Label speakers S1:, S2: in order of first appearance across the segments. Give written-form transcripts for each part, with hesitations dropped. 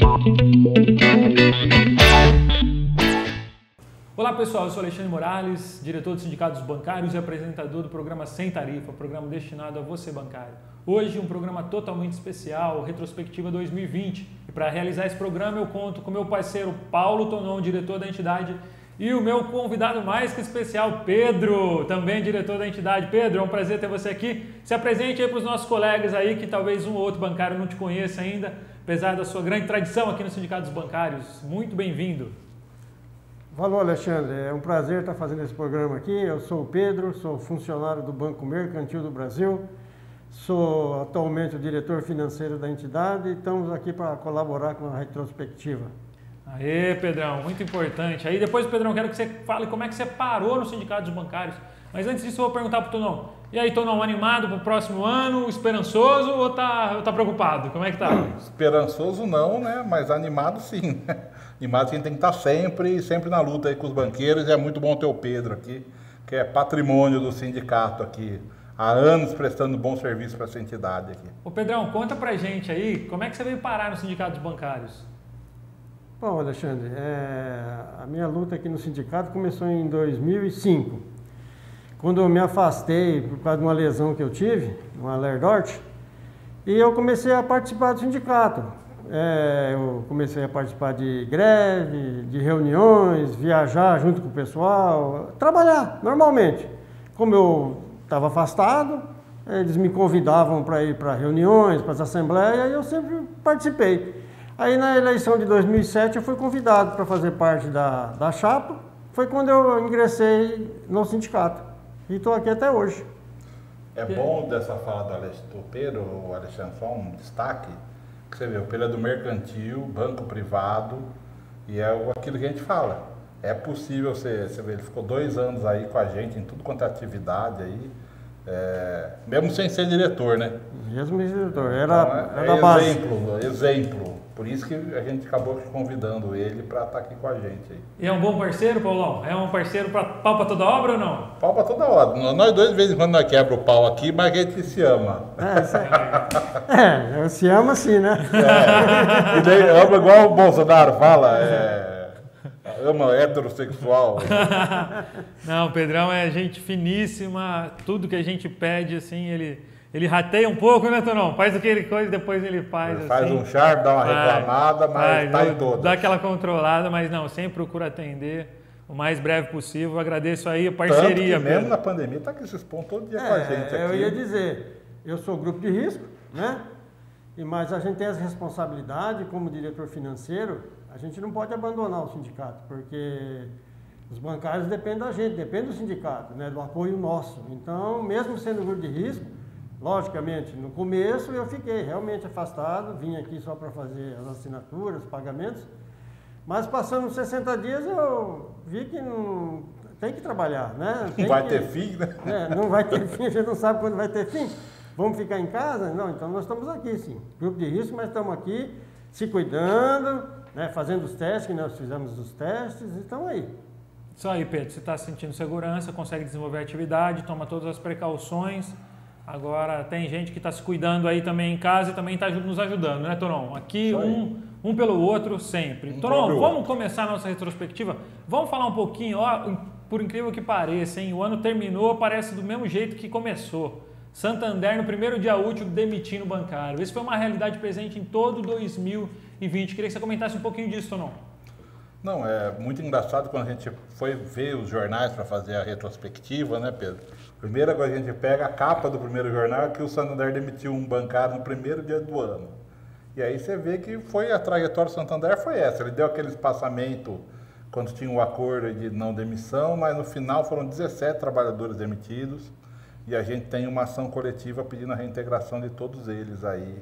S1: Olá pessoal, eu sou Alexandre Morales, diretor do Sindicato dos Bancários e apresentador do programa Sem Tarifa, programa destinado a você bancário. Hoje um programa totalmente especial, Retrospectiva 2020. E para realizar esse programa eu conto com meu parceiro Paulo Tonon, diretor da entidade, e o meu convidado mais que especial, Pedro, também diretor da entidade. Pedro, é um prazer ter você aqui. Se apresente aí para os nossos colegas aí, que talvez um ou outro bancário não te conheça ainda, apesar da sua grande tradição aqui no Sindicato dos Bancários. Muito bem-vindo.
S2: Valeu, Alexandre. É um prazer estar fazendo esse programa aqui. Eu sou o Pedro, sou funcionário do Banco Mercantil do Brasil, sou atualmente o diretor financeiro da entidade e estamos aqui para colaborar com a retrospectiva.
S1: Aê, Pedrão, muito importante. Aí depois, Pedrão, quero que você fale como é que você parou no Sindicato dos Bancários. Mas antes disso, eu vou perguntar para o Tonon. E aí, Tonon, animado para o próximo ano, esperançoso ou tá preocupado? Como é que tá?
S3: Esperançoso não, né? Mas animado sim, né? Animado a gente tem que estar sempre na luta aí com os banqueiros, e é muito bom ter o Pedro aqui, que é patrimônio do sindicato aqui, há anos prestando bom serviço para essa entidade aqui.
S1: Ô Pedrão, conta pra gente aí, como é que você veio parar no Sindicato dos Bancários?
S2: Bom, Alexandre, a minha luta aqui no sindicato começou em 2005, quando eu me afastei por causa de uma lesão que eu tive, uma lerdorte, e eu comecei a participar do sindicato. Eu comecei a participar de greve, de reuniões, viajar junto com o pessoal, trabalhar normalmente. Como eu estava afastado, eles me convidavam para ir para reuniões, para as assembleias, e eu sempre participei. Aí na eleição de 2007 eu fui convidado para fazer parte da chapa, foi quando eu ingressei no sindicato e estou aqui até hoje.
S3: É bom dessa fala do Pedro, Alexandre, só um destaque, que você vê, o Pedro é do mercantil, banco privado, e é aquilo que a gente fala. É possível, você vê, ele ficou 2 anos aí com a gente em tudo quanto é atividade aí, mesmo sem ser diretor, né?
S2: Mesmo diretor,
S3: era
S2: da base.
S3: Exemplo. Por isso que a gente acabou convidando ele para estar aqui com a gente aí.
S1: E é um bom parceiro, Paulão? É um parceiro para pau para toda obra ou não?
S3: Pau para toda obra. Nós dois, de vez em quando, nós quebra o pau aqui, mas a gente se ama.
S2: Se ama sim, né?
S3: E daí ama igual o Bolsonaro fala, ama heterossexual.
S1: Não, o Pedrão é gente finíssima, tudo que a gente pede, assim, ele rateia um pouco, né, Tonon? Faz aquele coisa, depois ele faz assim.
S3: Faz um charme, dá uma reclamada, mas tá em todas.
S1: Dá aquela controlada, mas não, sempre procura atender o mais breve possível. Eu agradeço aí a parceria.
S3: Tanto que mesmo na pandemia tá aqui se expondo todo dia com a gente aqui.
S2: Eu ia dizer, eu sou grupo de risco, né? Mas a gente tem as responsabilidades como diretor financeiro, a gente não pode abandonar o sindicato, porque os bancários dependem da gente, dependem do sindicato, né? Do apoio nosso. Então, mesmo sendo grupo de risco, logicamente, no começo eu fiquei realmente afastado, vim aqui só para fazer as assinaturas, os pagamentos, mas passando 60 dias eu vi que não tem que trabalhar, né?
S3: Não vai ter fim, né?
S2: Não vai ter fim, a gente não sabe quando vai ter fim. Vamos ficar em casa? Não, então nós estamos aqui sim, grupo de risco, mas estamos aqui se cuidando, né? Fazendo os testes, que nós fizemos os testes, e estamos aí.
S1: Isso aí, Pedro, você está sentindo segurança, consegue desenvolver a atividade, toma todas as precauções. Agora, tem gente que está se cuidando aí também em casa e também está nos ajudando, né, Tonon? Aqui, um pelo outro, sempre. Tonon, vamos começar a nossa retrospectiva? Vamos falar um pouquinho, ó, por incrível que pareça, hein? O ano terminou, parece do mesmo jeito que começou. Santander, no primeiro dia útil, demitindo o bancário. Isso foi uma realidade presente em todo 2020. Queria que você comentasse um pouquinho disso, Tonon.
S3: Não, é muito engraçado quando a gente foi ver os jornais para fazer a retrospectiva, né, Pedro? Primeira coisa que a gente pega, a capa do primeiro jornal é que o Santander demitiu um bancário no primeiro dia do ano. E aí você vê que foi a trajetória do Santander foi essa. Ele deu aquele espaçamento quando tinha um acordo de não demissão, mas no final foram 17 trabalhadores demitidos e a gente tem uma ação coletiva pedindo a reintegração de todos eles aí,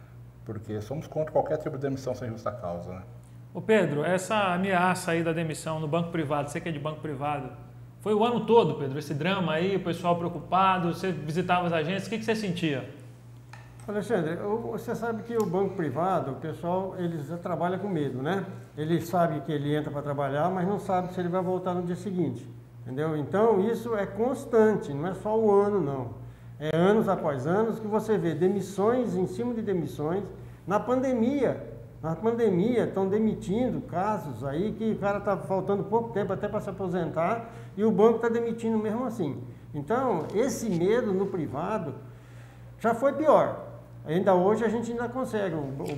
S3: porque somos contra qualquer tipo de demissão sem justa causa, né?
S1: Ô Pedro, essa ameaça aí da demissão no banco privado, você que é de banco privado, foi o ano todo, Pedro, esse drama aí, o pessoal preocupado, você visitava as agências, o que você sentia?
S2: Alexandre, você sabe que o banco privado, o pessoal, eles trabalham com medo, né? Ele sabe que ele entra para trabalhar, mas não sabe se ele vai voltar no dia seguinte, entendeu? Então, isso é constante, não é só o ano, não. É anos após anos que você vê demissões em cima de demissões. Na pandemia, Na pandemia estão demitindo casos aí que o cara está faltando pouco tempo até para se aposentar e o banco está demitindo mesmo assim. Então, esse medo no privado já foi pior. Ainda hoje a gente ainda consegue,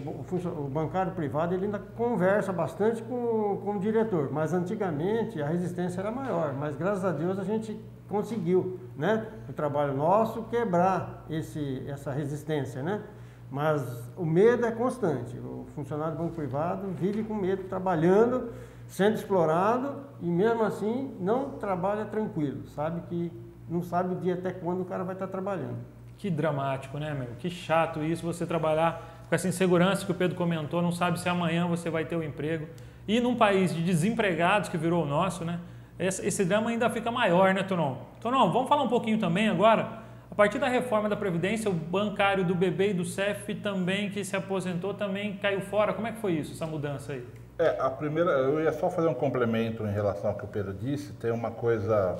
S2: o bancário privado ele ainda conversa bastante com o diretor, mas antigamente a resistência era maior, mas graças a Deus a gente conseguiu, né, o trabalho nosso quebrar essa resistência, né, mas o medo é constante, o funcionário do banco privado vive com medo, trabalhando, sendo explorado e mesmo assim não trabalha tranquilo, sabe que não sabe o dia até quando o cara vai estar trabalhando.
S1: Que dramático, né, meu? Que chato isso, você trabalhar com essa insegurança que o Pedro comentou, não sabe se amanhã você vai ter o emprego. E num país de desempregados que virou o nosso, né? Esse drama ainda fica maior, né, Tonon? Tonon, vamos falar um pouquinho também agora. A partir da reforma da Previdência, o bancário do BB e do CEF também, que se aposentou, também caiu fora. Como é que foi isso, essa mudança aí?
S3: A primeira, eu ia só fazer um complemento em relação ao que o Pedro disse. Tem uma coisa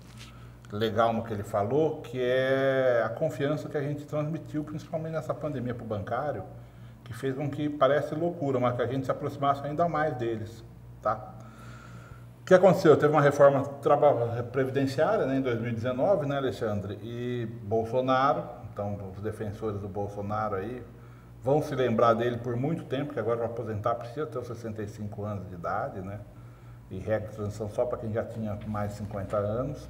S3: legal no que ele falou, que é a confiança que a gente transmitiu, principalmente nessa pandemia para o bancário, que fez com que, parece loucura, mas que a gente se aproximasse ainda mais deles, tá? O que aconteceu? Teve uma reforma previdenciária, né, em 2019, né, Alexandre? E Bolsonaro, então os defensores do Bolsonaro aí, vão se lembrar dele por muito tempo, que agora para aposentar precisa ter os 65 anos de idade, né? E regra de transição só para quem já tinha mais de 50 anos.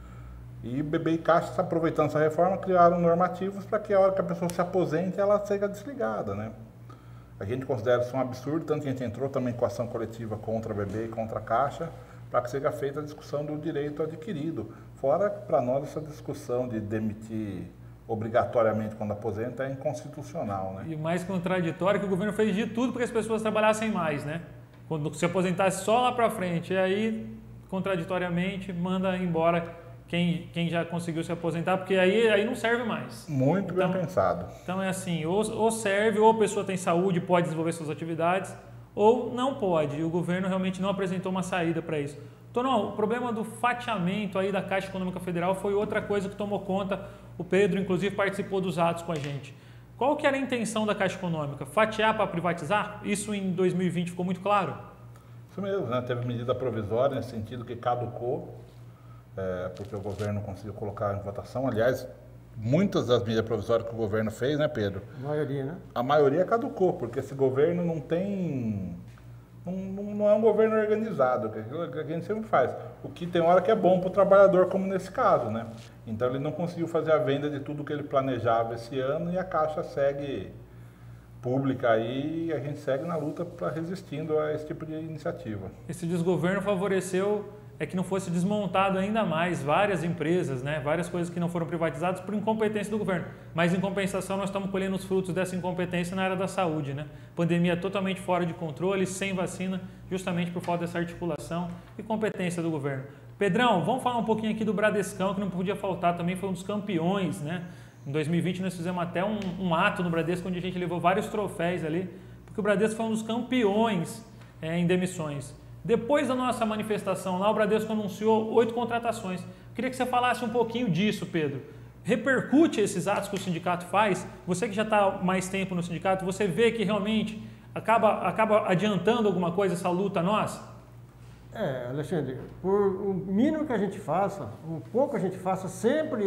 S3: E BB e Caixa, aproveitando essa reforma, criaram normativos para que a hora que a pessoa se aposente, ela seja desligada, né? A gente considera isso um absurdo, tanto que a gente entrou também com ação coletiva contra a BB e contra a Caixa, para que seja feita a discussão do direito adquirido. Fora, para nós, essa discussão de demitir obrigatoriamente quando aposenta é inconstitucional, né?
S1: E o mais contraditório é que o governo fez de tudo para que as pessoas trabalhassem mais, né? Quando se aposentasse só lá para frente, e aí, contraditoriamente, manda embora quem já conseguiu se aposentar, porque aí não serve mais.
S3: Muito bem pensado.
S1: Então é assim, ou serve, ou a pessoa tem saúde, pode desenvolver suas atividades, ou não pode. E o governo realmente não apresentou uma saída para isso. Tonon, o problema do fatiamento aí da Caixa Econômica Federal foi outra coisa que tomou conta. O Pedro, inclusive, participou dos atos com a gente. Qual que era a intenção da Caixa Econômica? Fatiar para privatizar? Isso em 2020 ficou muito claro?
S3: Isso mesmo, né? Teve medida provisória nesse sentido que caducou, porque o governo não conseguiu colocar em votação. Aliás, muitas das medidas provisórias que o governo fez, né, Pedro?
S2: A maioria, né?
S3: A maioria caducou, porque esse governo não tem... Não é um governo organizado, que a gente sempre faz. O que tem hora que é bom para o trabalhador, como nesse caso, né? Então ele não conseguiu fazer a venda de tudo que ele planejava esse ano e a Caixa segue pública aí e a gente segue na luta resistindo a esse tipo de iniciativa.
S1: Esse desgoverno favoreceu que não fosse desmontado ainda mais várias empresas, né? Várias coisas que não foram privatizadas por incompetência do governo. Mas em compensação nós estamos colhendo os frutos dessa incompetência na área da saúde, né? Pandemia totalmente fora de controle, sem vacina, justamente por falta dessa articulação e competência do governo. Pedrão, vamos falar um pouquinho aqui do Bradescão, que não podia faltar, também foi um dos campeões, né? Em 2020 nós fizemos até um ato no Bradesco, onde a gente levou vários troféus ali, porque o Bradesco foi um dos campeões em demissões. Depois da nossa manifestação lá, o Bradesco anunciou 8 contratações. Queria que você falasse um pouquinho disso, Pedro. Repercute esses atos que o sindicato faz? Você que já está mais tempo no sindicato, você vê que realmente acaba adiantando alguma coisa essa luta nossa?
S2: Alexandre, por o mínimo que a gente faça, o pouco que a gente faça, sempre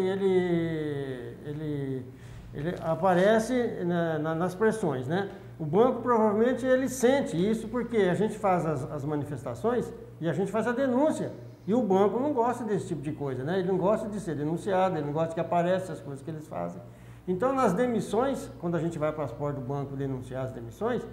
S2: ele aparece nas pressões, né? O banco provavelmente ele sente isso porque a gente faz as manifestações e a gente faz a denúncia. E o banco não gosta desse tipo de coisa, né? Ele não gosta de ser denunciado, ele não gosta que apareçam as coisas que eles fazem. Então, nas demissões, quando a gente vai para as portas do banco denunciar as demissões,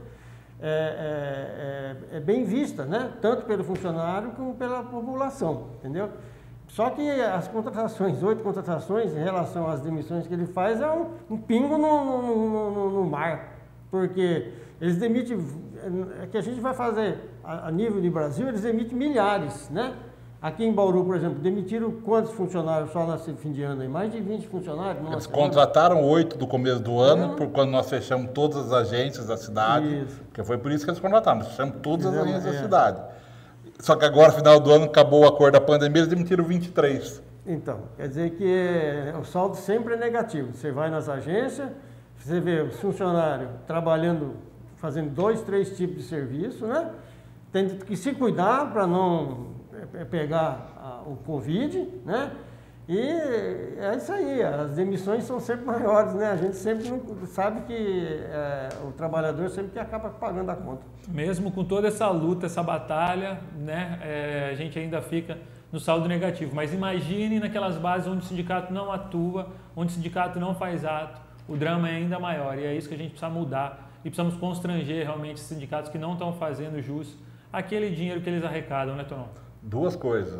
S2: é bem vista, né? Tanto pelo funcionário como pela população, entendeu? Só que as contratações, 8 contratações em relação às demissões que ele faz é um pingo no mar. Porque eles demitem, que a gente vai fazer a nível de Brasil, eles demitem milhares, né? Aqui em Bauru, por exemplo, demitiram quantos funcionários só nesse fim de ano? Mais de 20 funcionários.
S3: Eles contrataram 8 do começo do ano, quando nós fechamos todas as agências da cidade. Isso. Porque foi por isso que eles contrataram, nós fechamos todas as agências da cidade. Só que agora, no final do ano, acabou o acordo da pandemia, eles demitiram 23.
S2: Então, quer dizer que o saldo sempre é negativo. Você vai nas agências, você vê os funcionários trabalhando fazendo 2, 3 tipos de serviço, né? Tem que se cuidar para não pegar o Covid, né? E é isso aí, as demissões são sempre maiores, né? A gente sempre sabe que o trabalhador sempre que acaba pagando a conta.
S1: Mesmo com toda essa luta, essa batalha, né? A gente ainda fica no saldo negativo. Mas imagine naquelas bases onde o sindicato não atua, onde o sindicato não faz ato, o drama é ainda maior. E é isso que a gente precisa mudar e precisamos constranger realmente os sindicatos que não estão fazendo jus aquele dinheiro que eles arrecadam, né, Tonon?
S3: Duas coisas.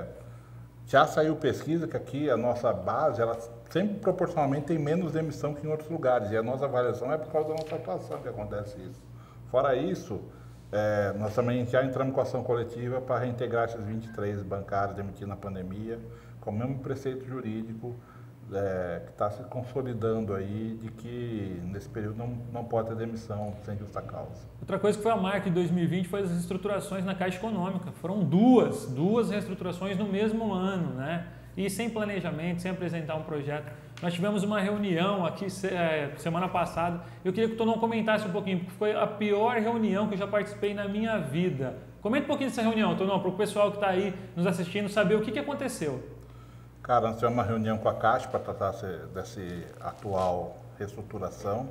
S3: Já saiu pesquisa que aqui a nossa base, ela sempre proporcionalmente tem menos demissão que em outros lugares. E a nossa avaliação é por causa da nossa atuação que acontece isso. Fora isso, nós também já entramos com ação coletiva para reintegrar esses 23 bancários demitidos na pandemia, com o mesmo preceito jurídico que está se consolidando aí de que nesse período não pode ter demissão sem justa causa.
S1: Outra coisa que foi a marca de 2020 foi as reestruturações na Caixa Econômica. Foram duas reestruturações no mesmo ano, né? E sem planejamento, sem apresentar um projeto. Nós tivemos uma reunião aqui semana passada. Eu queria que o Tonon comentasse um pouquinho, porque foi a pior reunião que eu já participei na minha vida. Comenta um pouquinho dessa reunião, Tonon, para o pessoal que está aí nos assistindo saber o que aconteceu.
S3: Cara, nós tivemos uma reunião com a Caixa para tratar dessa atual reestruturação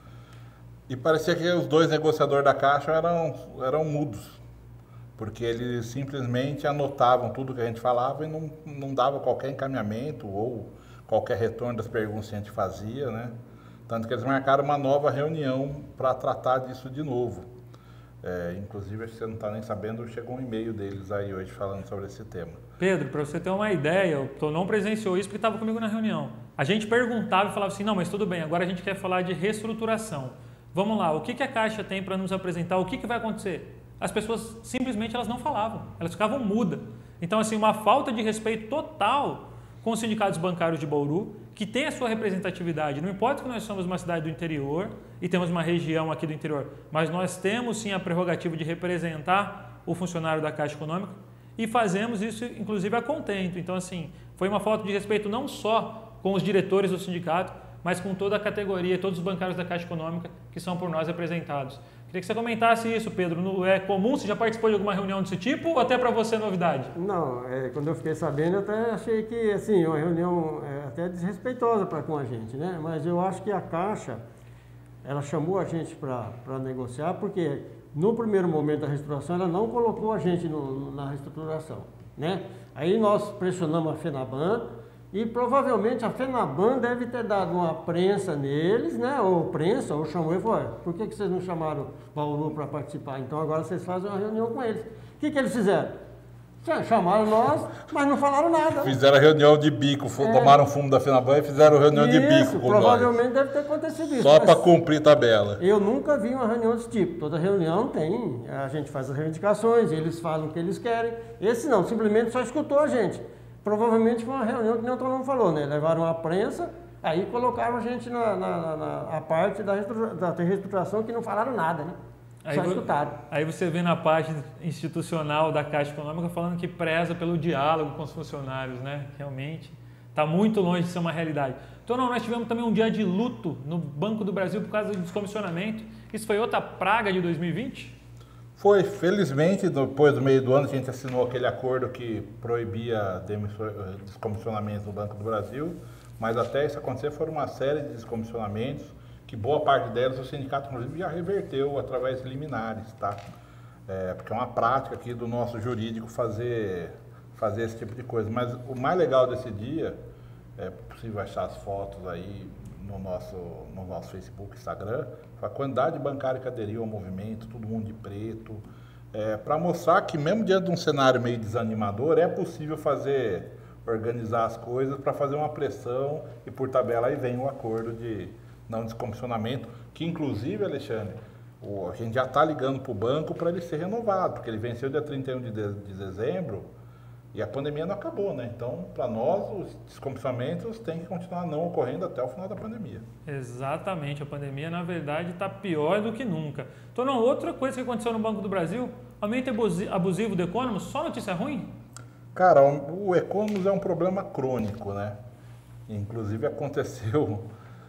S3: e parecia que os dois negociadores da Caixa eram mudos, porque eles simplesmente anotavam tudo que a gente falava e não dava qualquer encaminhamento ou qualquer retorno das perguntas que a gente fazia, né? Tanto que eles marcaram uma nova reunião para tratar disso de novo. Inclusive, acho que você não está nem sabendo, chegou um e-mail deles aí hoje falando sobre esse tema.
S1: Pedro, para você ter uma ideia, o Tonon presenciou isso porque estava comigo na reunião. A gente perguntava e falava assim, não, mas tudo bem, agora a gente quer falar de reestruturação. Vamos lá, o que a Caixa tem para nos apresentar, o que vai acontecer? As pessoas simplesmente elas não falavam, elas ficavam mudas. Então, assim, uma falta de respeito total com os sindicatos bancários de Bauru, que tem a sua representatividade. Não importa que nós somos uma cidade do interior e temos uma região aqui do interior, mas nós temos sim a prerrogativa de representar o funcionário da Caixa Econômica e fazemos isso, inclusive, a contento. Então, assim, foi uma falta de respeito não só com os diretores do sindicato, mas com toda a categoria, todos os bancários da Caixa Econômica que são por nós representados. Queria que você comentasse isso, Pedro. É comum? Você já participou de alguma reunião desse tipo ou até para você é novidade?
S2: Não, quando eu fiquei sabendo, eu até achei que, assim, uma reunião até desrespeitosa com a gente, né? Mas eu acho que a Caixa, ela chamou a gente para negociar, porque no primeiro momento da reestruturação, ela não colocou a gente na reestruturação, né? Aí nós pressionamos a FENABAN, e provavelmente a FENABAN deve ter dado uma prensa neles, né? Ou chamou e falou, por que vocês não chamaram o Bauru para participar? Então agora vocês fazem uma reunião com eles. O que eles fizeram? Chamaram nós, mas não falaram nada.
S3: Fizeram a reunião de bico, tomaram fumo da FENABAN e fizeram reunião de bico com
S2: provavelmente deve ter acontecido isso.
S3: Só para cumprir tabela.
S2: Eu nunca vi uma reunião desse tipo. Toda reunião tem, a gente faz as reivindicações, eles falam o que eles querem. Esse não, simplesmente só escutou a gente. Provavelmente foi uma reunião que nem o Tonon falou, né? Levaram a prensa, aí colocaram a gente na parte da reestruturação que não falaram nada, né? Só escutaram.
S1: Aí você vê na página institucional da Caixa Econômica falando que preza pelo diálogo com os funcionários, né? Realmente está muito longe de ser uma realidade. Então, nós tivemos também um dia de luto no Banco do Brasil por causa do descomissionamento. Isso foi outra praga de 2020?
S3: Foi, felizmente, depois do meio do ano, a gente assinou aquele acordo que proibia descomissionamento no Banco do Brasil, mas até isso acontecer foram uma série de descomissionamentos, que boa parte delas o sindicato, inclusive, já reverteu através de liminares, tá? Porque é uma prática aqui do nosso jurídico fazer esse tipo de coisa. Mas o mais legal desse dia, é possível achar as fotos aí no nosso Facebook, Instagram, a quantidade de bancário que aderiu ao movimento, todo mundo de preto, para mostrar que mesmo diante de um cenário meio desanimador, é possível organizar as coisas para fazer uma pressão e por tabela aí vem o acordo de não descomissionamento, que inclusive, Alexandre, a gente já está ligando para o banco para ele ser renovado, porque ele venceu dia 31 de dezembro e a pandemia não acabou, né? Então, para nós, os descomissionamentos têm que continuar não ocorrendo até o final da pandemia.
S1: Exatamente, a pandemia, na verdade, está pior do que nunca. Então, outra coisa que aconteceu no Banco do Brasil, aumento abusivo do Economos, só notícia ruim?
S3: Cara, o Economos é um problema crônico, né? Inclusive aconteceu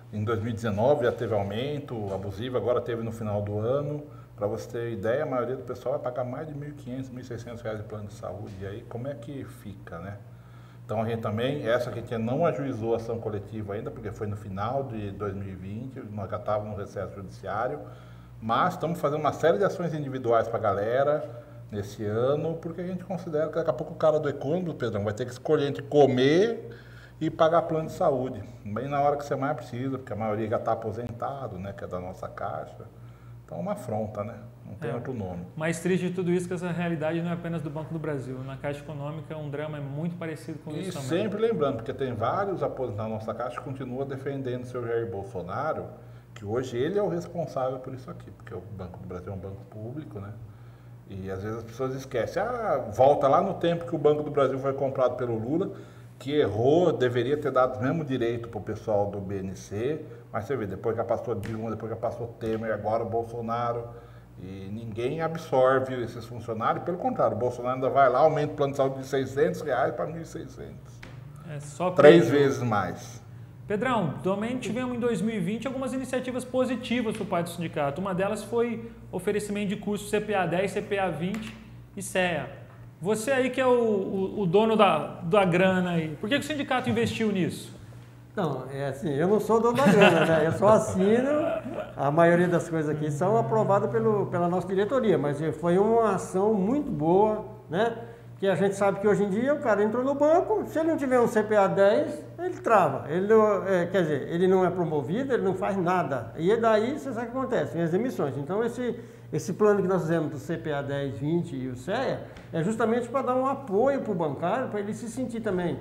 S3: Em 2019 já teve aumento abusivo, agora teve no final do ano. Para você ter ideia, a maioria do pessoal vai pagar mais de R$ 1.500, R$ 1.600 de plano de saúde. E aí como é que fica, né? Então a gente também, essa que a gente não ajuizou a ação coletiva ainda, porque foi no final de 2020, nós já estávamos no recesso judiciário, mas estamos fazendo uma série de ações individuais para a galera nesse ano, porque a gente considera que daqui a pouco o cara do e-commerce, Pedrão, vai ter que escolher entre comer e pagar plano de saúde, bem na hora que você mais precisa, porque a maioria já está aposentado, né, que é da nossa caixa. Então é uma afronta, né? Não tem outro nome.
S1: Mais triste de tudo isso que essa realidade não é apenas do Banco do Brasil. Na Caixa Econômica um drama é muito parecido com isso também.
S3: E sempre lembrando, porque tem vários aposentados na nossa Caixa que continuam defendendo o seu Jair Bolsonaro, que hoje ele é o responsável por isso aqui, porque o Banco do Brasil é um banco público, né? E às vezes as pessoas esquecem, volta lá no tempo que o Banco do Brasil foi comprado pelo Lula, que errou, deveria ter dado o mesmo direito para o pessoal do BNC, mas você vê, depois que passou Dilma, depois que passou Temer, agora o Bolsonaro, e ninguém absorve esses funcionários, pelo contrário, o Bolsonaro ainda vai lá, aumenta o plano de saúde de R$600 para 1.600.
S1: É só
S3: 3 vezes mais.
S1: Pedrão, também tivemos em 2020 algumas iniciativas positivas por parte do sindicato. Uma delas foi oferecimento de cursos CPA 10, CPA 20 e CEA. Você aí que é o dono da grana aí, por que o sindicato investiu nisso?
S2: Não, é assim, eu não sou dono da grana, né? Eu só assino, a maioria das coisas aqui são aprovadas pela nossa diretoria, mas foi uma ação muito boa, né? Que a gente sabe que hoje em dia o cara entrou no banco, se ele não tiver um CPA 10, ele trava. Ele não, quer dizer, ele não é promovido, ele não faz nada. E daí, você sabe o que acontece, tem as demissões. Então, esse plano que nós fizemos do CPA 10, 20 e o CEA é justamente para dar um apoio para o bancário, para ele se sentir também,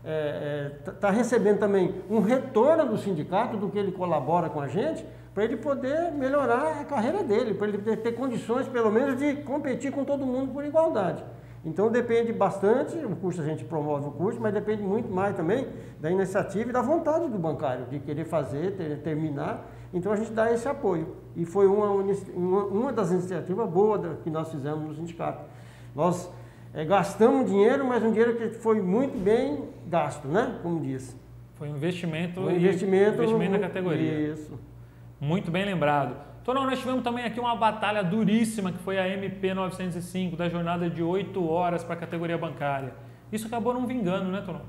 S2: tá recebendo também um retorno do sindicato, do que ele colabora com a gente, para ele poder melhorar a carreira dele, para ele ter condições, pelo menos, de competir com todo mundo por igualdade. Então depende bastante, o curso a gente promove o curso, mas depende muito mais também da iniciativa e da vontade do bancário, de querer fazer, terminar. Então a gente dá esse apoio. E foi uma das iniciativas boas que nós fizemos no sindicato. Nós gastamos dinheiro, mas um dinheiro que foi muito bem gasto, né? Como diz.
S1: Foi um investimento,
S2: investimento
S1: na categoria.
S2: Isso.
S1: Muito bem lembrado. Tonão, nós tivemos também aqui uma batalha duríssima, que foi a MP 905, da jornada de 8 horas para a categoria bancária. Isso acabou não vingando, né, Tonão?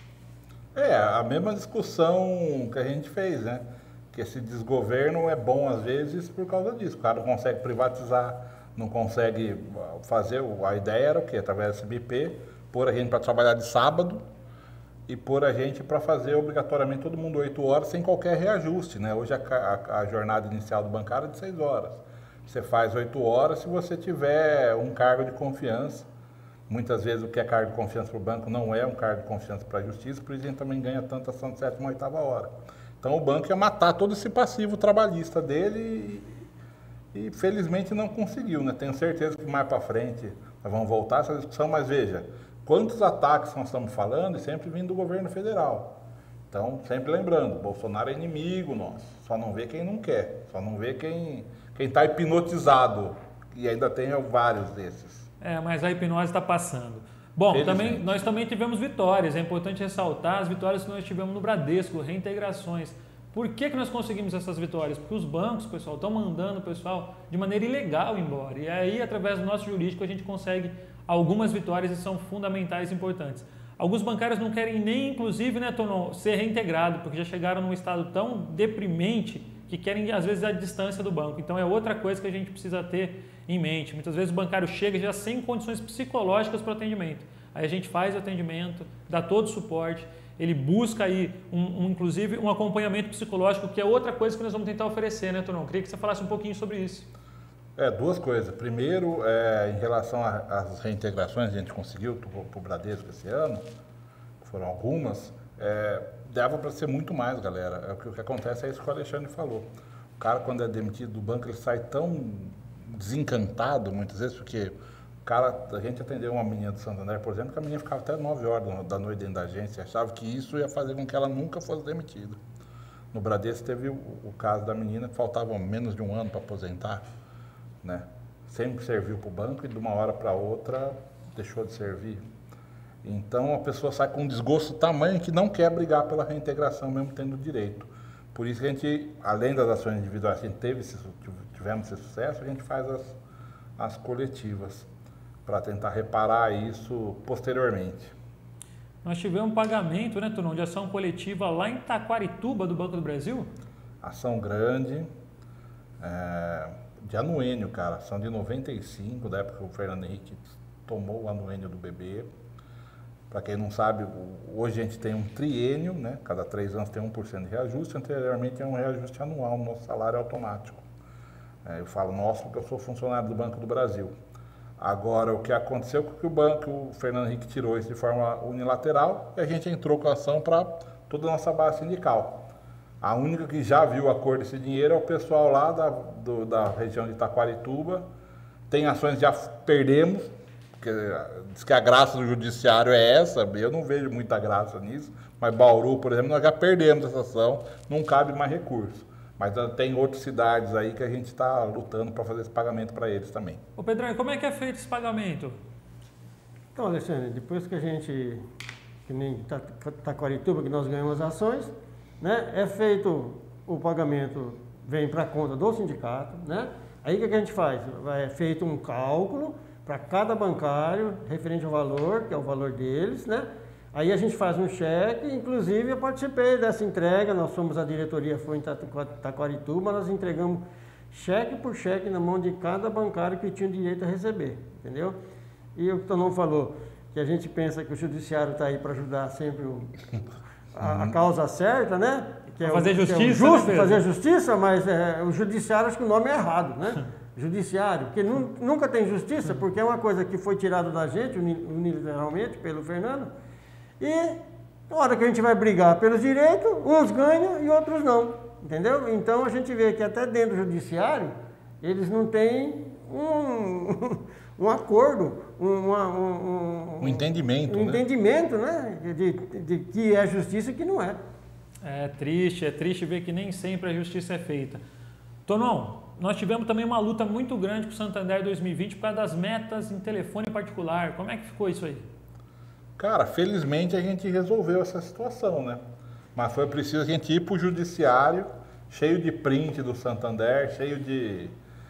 S3: A mesma discussão que a gente fez, né? Que esse desgoverno é bom às vezes por causa disso. O cara não consegue privatizar, não consegue fazer. A ideia era o quê? Através da CBP, pôr a gente para trabalhar de sábado e pôr a gente para fazer obrigatoriamente todo mundo 8 horas sem qualquer reajuste, né? Hoje a jornada inicial do bancário é de 6 horas. Você faz 8 horas se você tiver um cargo de confiança. Muitas vezes o que é cargo de confiança para o banco não é um cargo de confiança para a justiça, por isso a gente também ganha tanta ação de 7ª e 8ª hora. Então o banco ia matar todo esse passivo trabalhista dele e felizmente não conseguiu, né? Tenho certeza que mais para frente nós vamos voltar a essa discussão, mas veja, quantos ataques nós estamos falando e sempre vindo do governo federal. Então, sempre lembrando, Bolsonaro é inimigo nosso, só não vê quem não quer, só não vê quem está hipnotizado, e ainda tem vários desses.
S1: Mas a hipnose está passando. Bom, nós também tivemos vitórias, é importante ressaltar as vitórias que nós tivemos no Bradesco, reintegrações. Por que nós conseguimos essas vitórias? Porque os bancos, pessoal, estão mandando o pessoal de maneira ilegal embora. E aí, através do nosso jurídico, a gente consegue algumas vitórias e são fundamentais e importantes. Alguns bancários não querem nem, inclusive, né, Tonon, ser reintegrado, porque já chegaram num estado tão deprimente que querem, às vezes, a distância do banco. Então, é outra coisa que a gente precisa ter em mente. Muitas vezes o bancário chega já sem condições psicológicas para o atendimento. Aí a gente faz o atendimento, dá todo o suporte, ele busca aí, inclusive, um acompanhamento psicológico, que é outra coisa que nós vamos tentar oferecer, né, Tonon? Queria que você falasse um pouquinho sobre isso.
S3: Duas coisas. Primeiro, em relação às reintegrações que a gente conseguiu para o Bradesco esse ano, foram algumas, dava para ser muito mais, galera. O que acontece é isso que o Alexandre falou. O cara, quando é demitido do banco, ele sai tão desencantado, muitas vezes, porque a gente atendeu uma menina do Santander, por exemplo, que a menina ficava até 9 horas da noite dentro da agência, achava que isso ia fazer com que ela nunca fosse demitida. No Bradesco teve o caso da menina que faltava menos de um ano para aposentar, né? Sempre serviu para o banco e de uma hora para outra deixou de servir. Então a pessoa sai com um desgosto tamanho que não quer brigar pela reintegração mesmo tendo direito. Por isso que a gente, além das ações individuais, a gente tivemos esse sucesso, a gente faz as coletivas para tentar reparar isso posteriormente.
S1: Nós tivemos um pagamento, né, Tonão, de ação coletiva lá em Taquarituba, do Banco do Brasil?
S3: Ação grande, de anuênio, cara, ação de 95, da época que o Fernando Henrique tomou o anuênio do BB. Para quem não sabe, hoje a gente tem um triênio, né? Cada 3 anos tem 1% de reajuste, anteriormente é um reajuste anual no nosso salário automático. Eu falo nosso porque eu sou funcionário do Banco do Brasil. Agora, o que aconteceu é que o Fernando Henrique tirou isso de forma unilateral e a gente entrou com a ação para toda a nossa base sindical. A única que já viu a cor desse dinheiro é o pessoal lá da região de Taquarituba. Tem ações que já perdemos, diz que a graça do judiciário é essa, eu não vejo muita graça nisso, mas Bauru, por exemplo, nós já perdemos essa ação, não cabe mais recurso. Mas tem outras cidades aí que a gente está lutando para fazer esse pagamento para eles também.
S1: Ô Pedrão, e como é que é feito esse pagamento?
S2: Então, Alexandre, depois que a gente, que nem Taquarituba, que nós ganhamos as ações, né, é feito o pagamento, vem para a conta do sindicato, né? Aí o que a gente faz? É feito um cálculo para cada bancário, referente ao valor, que é o valor deles, né? Aí a gente faz um cheque, inclusive eu participei dessa entrega, nós fomos, a diretoria foi em Taquarituba, nós entregamos cheque por cheque na mão de cada bancário que tinha direito a receber, entendeu? E o que o Tonão falou, que a gente pensa que o judiciário está aí para ajudar sempre a causa certa, né? Que é
S1: fazer justiça,
S2: que é justo,
S1: né,
S2: fazer justiça, mas o judiciário, acho que o nome é errado, né? Judiciário, porque nunca tem justiça, porque é uma coisa que foi tirada da gente, unilateralmente, pelo Fernando, e na hora que a gente vai brigar pelos direitos, uns ganham e outros não, entendeu? Então a gente vê que até dentro do judiciário, eles não têm um acordo,
S3: um entendimento,
S2: entendimento, né? De que é justiça e que não é.
S1: É triste ver que nem sempre a justiça é feita. Tonão, nós tivemos também uma luta muito grande com o Santander 2020 por causa das metas em telefone particular. Como é que ficou isso aí?
S3: Cara, felizmente a gente resolveu essa situação, né? Mas foi preciso a gente ir para o judiciário, cheio de print do Santander, cheio de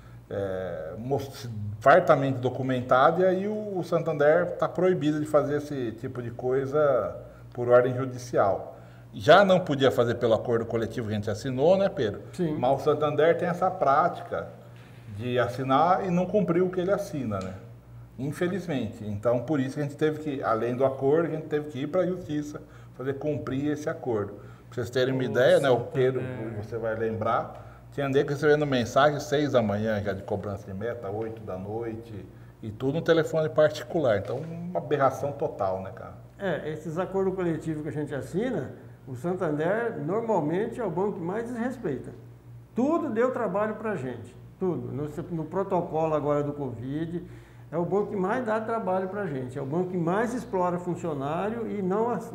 S3: fartamente documentado, e aí o Santander está proibido de fazer esse tipo de coisa por ordem judicial. Já não podia fazer pelo acordo coletivo que a gente assinou, né, Pedro?
S2: Sim.
S3: Mas o Santander tem essa prática de assinar e não cumprir o que ele assina, né? Infelizmente. Então, por isso que a gente teve que, além do acordo, a gente teve que ir para a justiça fazer cumprir esse acordo. Para vocês terem uma ideia, né, o Pedro, você vai lembrar, tinha andei recebendo mensagem 6 da manhã já de cobrança de meta, 8 da noite, e tudo no telefone particular. Então, uma aberração total, né, cara?
S2: Esses acordos coletivos que a gente assina, o Santander normalmente é o banco que mais desrespeita. Tudo deu trabalho para a gente, tudo. No protocolo agora do Covid, é o banco que mais dá trabalho para a gente. É o banco que mais explora funcionário e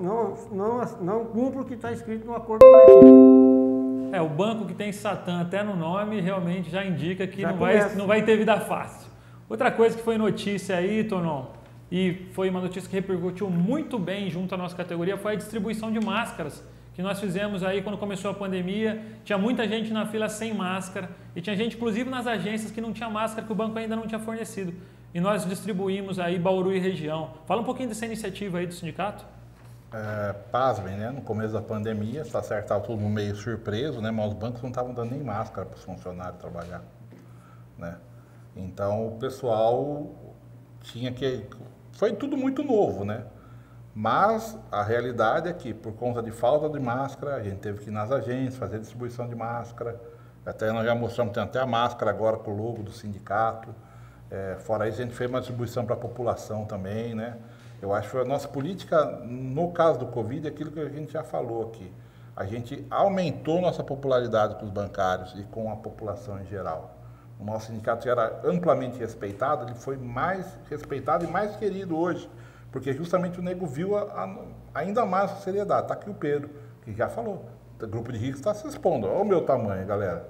S2: não cumpre o que está escrito no acordo coletivo.
S1: O banco que tem Satã até no nome realmente já indica que não vai ter vida fácil. Outra coisa que foi notícia aí, Tonon, e foi uma notícia que repercutiu muito bem junto à nossa categoria, foi a distribuição de máscaras que nós fizemos aí quando começou a pandemia. Tinha muita gente na fila sem máscara e tinha gente, inclusive nas agências, que não tinha máscara, que o banco ainda não tinha fornecido. E nós distribuímos aí Bauru e região. Fala um pouquinho dessa iniciativa aí do sindicato.
S3: Pasmem, né? No começo da pandemia, está certo, estava todo mundo meio surpreso, né? Mas os bancos não estavam dando nem máscara para os funcionários trabalhar, né? Então o pessoal tinha que... Foi tudo muito novo, né? Mas a realidade é que, por conta de falta de máscara, a gente teve que ir nas agências, fazer distribuição de máscara. Até nós já mostramos, tem até a máscara agora com o logo do sindicato. Fora isso, a gente fez uma distribuição para a população também, né? Eu acho que a nossa política, no caso do Covid, é aquilo que a gente já falou aqui. A gente aumentou nossa popularidade com os bancários e com a população em geral. O nosso sindicato já era amplamente respeitado, ele foi mais respeitado e mais querido hoje, porque justamente o nego viu ainda mais a seriedade. Está aqui o Pedro, que já falou, o grupo de ricos está se expondo. Olha o meu tamanho, galera.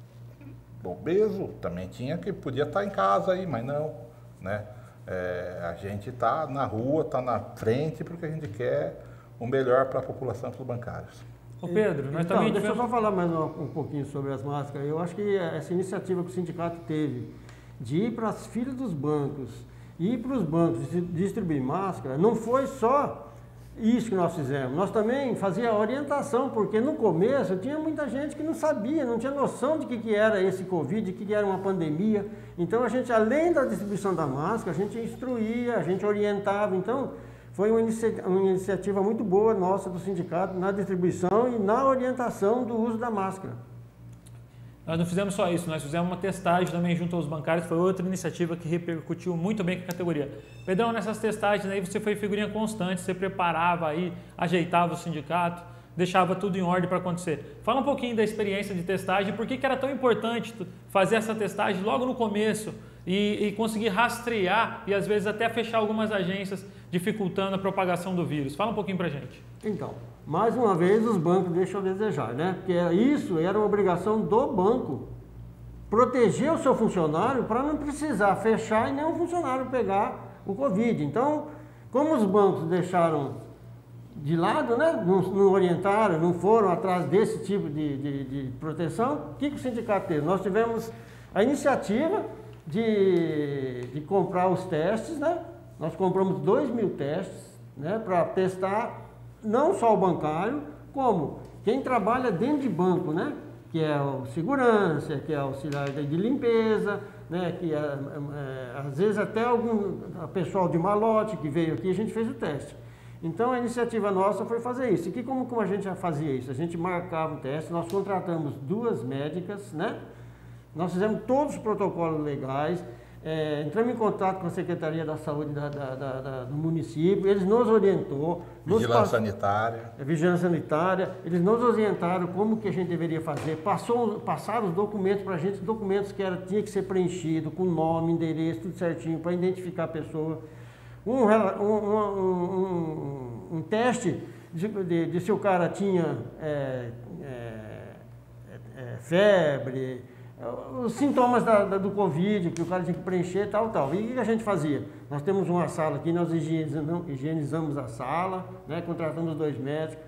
S3: Obeso, também podia estar em casa aí, mas não, né? A gente está na rua, está na frente, porque a gente quer o melhor para a população, para os bancários.
S1: Ô Pedro, nós
S2: então,
S1: também
S2: deixa eu
S1: tivemos...
S2: só falar mais um pouquinho sobre as máscaras. Eu acho que essa iniciativa que o sindicato teve de ir para as filas dos bancos, ir para os bancos distribuir máscara, não foi só isso que nós fizemos. Nós também fazíamos orientação, porque no começo tinha muita gente que não sabia, não tinha noção de que era esse Covid, de que era uma pandemia. Então a gente, além da distribuição da máscara, a gente instruía, a gente orientava. Então foi uma iniciativa muito boa nossa do sindicato na distribuição e na orientação do uso da máscara.
S1: Nós não fizemos só isso, nós fizemos uma testagem também junto aos bancários, foi outra iniciativa que repercutiu muito bem com a categoria. Pedrão, nessas testagens aí você foi figurinha constante, você preparava aí, ajeitava o sindicato, deixava tudo em ordem para acontecer. Fala um pouquinho da experiência de testagem, por que era tão importante fazer essa testagem logo no começo e conseguir rastrear e às vezes até fechar algumas agências, dificultando a propagação do vírus. Fala um pouquinho para a gente.
S2: Então, mais uma vez os bancos deixam a desejar, né? Porque isso era uma obrigação do banco, proteger o seu funcionário para não precisar fechar e nenhum funcionário pegar o Covid. Então, como os bancos deixaram de lado, né? Não orientaram, não foram atrás desse tipo de proteção, o que o sindicato teve? Nós tivemos a iniciativa de comprar os testes, né? Nós compramos 2.000 testes, né? Para testar não só o bancário, como quem trabalha dentro de banco, né? Que é o segurança, que é o auxiliar de limpeza, né? Que às vezes até algum pessoal de malote que veio aqui, a gente fez o teste. Então a iniciativa nossa foi fazer isso. E como a gente já fazia isso? A gente marcava o teste, nós contratamos 2 médicas, né? Nós fizemos todos os protocolos legais, entramos em contato com a Secretaria da Saúde do município, eles nos orientou.
S3: Vigilância sanitária.
S2: Vigilância sanitária, eles nos orientaram como que a gente deveria fazer, passaram os documentos para a gente, documentos que tinha que ser preenchido com nome, endereço, tudo certinho, para identificar a pessoa. Um teste de se o cara tinha febre, os sintomas do Covid, que o cara tinha que preencher, tal. E o que a gente fazia? Nós temos uma sala aqui, nós higienizamos a sala, né? Contratamos 2 médicos,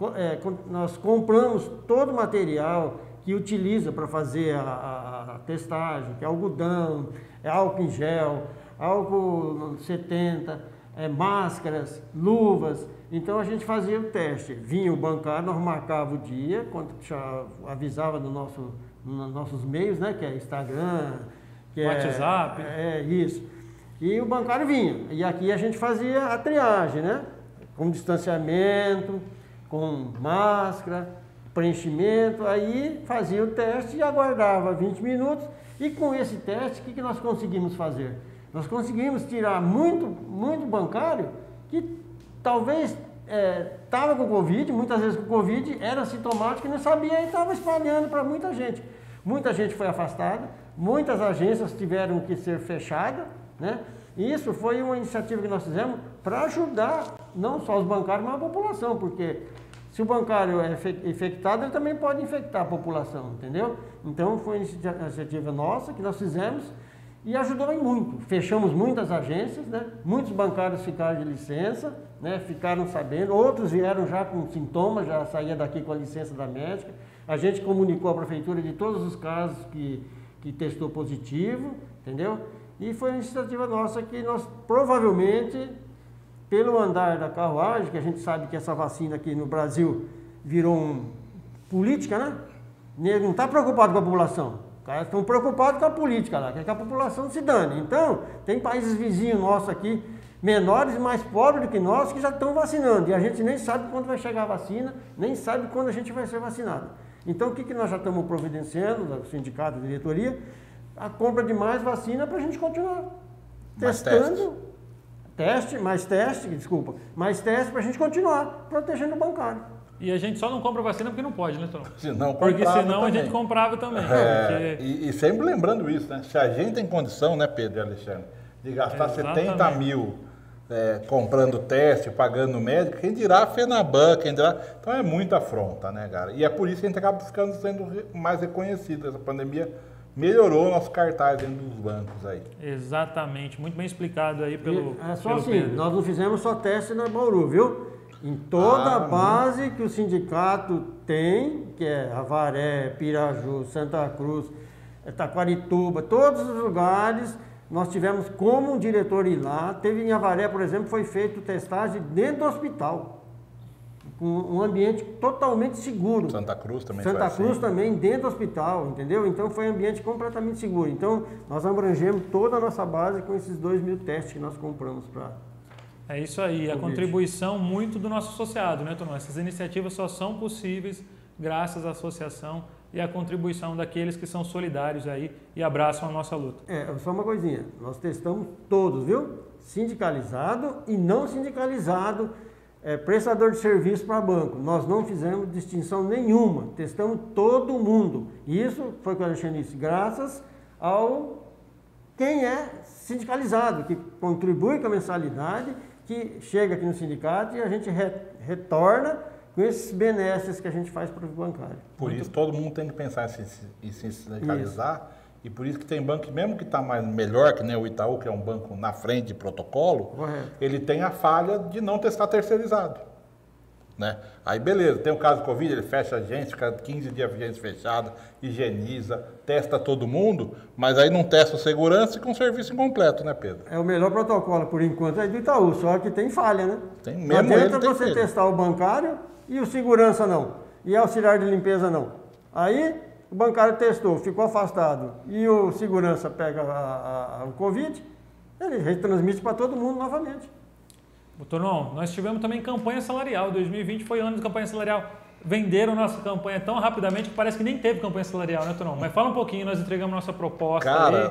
S2: nós compramos todo o material que utiliza para fazer a testagem, que é algodão, álcool em gel, álcool 70, máscaras, luvas. Então a gente fazia o teste, vinha o bancário, nós marcava o dia, quando avisava nos nossos meios, né, que é Instagram, que
S1: WhatsApp.
S2: Isso. E o bancário vinha. E aqui a gente fazia a triagem, né? Com distanciamento, com máscara, preenchimento. Aí fazia o teste e aguardava 20 minutos. E com esse teste, o que nós conseguimos fazer? Nós conseguimos tirar muito bancário que talvez estava com Covid, muitas vezes com Covid, era sintomático e não sabia e estava espalhando para muita gente. Muita gente foi afastada, muitas agências tiveram que ser fechadas, né? E isso foi uma iniciativa que nós fizemos para ajudar não só os bancários, mas a população, porque se o bancário é infectado, ele também pode infectar a população, entendeu? Então foi uma iniciativa nossa que nós fizemos e ajudou em muito. Fechamos muitas agências, né? Muitos bancários ficaram de licença, né? Ficaram sabendo, outros vieram já com sintomas, já saía daqui com a licença da médica. A gente comunicou à prefeitura de todos os casos que testou positivo, entendeu? E foi uma iniciativa nossa que nós provavelmente, pelo andar da carruagem, que a gente sabe que essa vacina aqui no Brasil virou política, né? Não está preocupado com a população. Os caras estão preocupados com a política lá, que a população se dane. Então, tem países vizinhos nossos aqui, menores e mais pobres do que nós, que já estão vacinando. E a gente nem sabe quando vai chegar a vacina, nem sabe quando a gente vai ser vacinado. Então, o que nós já estamos providenciando, o sindicato, a diretoria? A compra de mais vacina para a gente continuar testando. Mais teste para a gente continuar protegendo o bancário.
S1: E a gente só não compra vacina porque não pode, né, Tom?
S3: Porque
S1: senão a gente comprava também.
S3: E sempre lembrando isso, né? Se a gente tem condição, né, Pedro e Alexandre, de gastar 70 mil comprando teste, pagando médico, quem dirá a FENABAN, quem dirá... Então é muita afronta, né, cara? E é por isso que a gente acaba sendo mais reconhecido. Essa pandemia melhorou o nosso cartaz dentro dos bancos aí.
S1: Exatamente, muito bem explicado aí pelo
S2: Pedro. Nós não fizemos só teste na Bauru, viu? Em toda a base que o sindicato tem, que é Avaré, Piraju, Santa Cruz, Taquarituba, todos os lugares, nós tivemos como um diretor ir lá. Teve em Avaré, por exemplo, foi feito testagem dentro do hospital, com um ambiente totalmente seguro.
S3: Santa Cruz também
S2: Santa
S3: foi
S2: Cruz
S3: assim.
S2: também dentro do hospital, entendeu? Então foi um ambiente completamente seguro. Então nós abrangemos toda a nossa base com esses 2.000 testes que nós compramos para...
S1: É isso aí, a contribuição muito do nosso associado, né, Tonão? Essas iniciativas só são possíveis graças à associação e à contribuição daqueles que são solidários aí e abraçam a nossa luta.
S2: Só uma coisinha, nós testamos todos, viu? Sindicalizado e não sindicalizado, prestador de serviço para banco. Nós não fizemos distinção nenhuma, testamos todo mundo. E isso foi o que o Alexandre disse, graças ao quem é sindicalizado, que contribui com a mensalidade, que chega aqui no sindicato e a gente retorna com esses benesses que a gente faz para o bancário.
S3: Por isso todo mundo tem que pensar em se sindicalizar, e por isso que tem banco que mesmo que está melhor, que nem o Itaú, que é um banco na frente de protocolo,
S2: Correto.
S3: Ele tem a falha de não testar terceirizado. Né? Aí beleza, tem o caso do Covid, ele fecha a agência, fica 15 dias a agência fechada, higieniza, testa todo mundo, mas aí não testa o segurança e com o serviço incompleto, né, Pedro?
S2: É o melhor protocolo, por enquanto, é do Itaú, só que tem falha, né?
S3: Tem,
S2: Não
S3: mesmo
S2: adianta
S3: ele tem
S2: você
S3: falha.
S2: testar o bancário e o segurança não, e o auxiliar de limpeza não. Aí o bancário testou, ficou afastado, e o segurança pega o Covid, ele retransmite para todo mundo novamente.
S1: Tonão, nós tivemos também campanha salarial, 2020 foi ano de campanha salarial. Venderam nossa campanha tão rapidamente que parece que nem teve campanha salarial, né, Tonão? Mas fala um pouquinho, nós entregamos nossa proposta.
S3: Cara,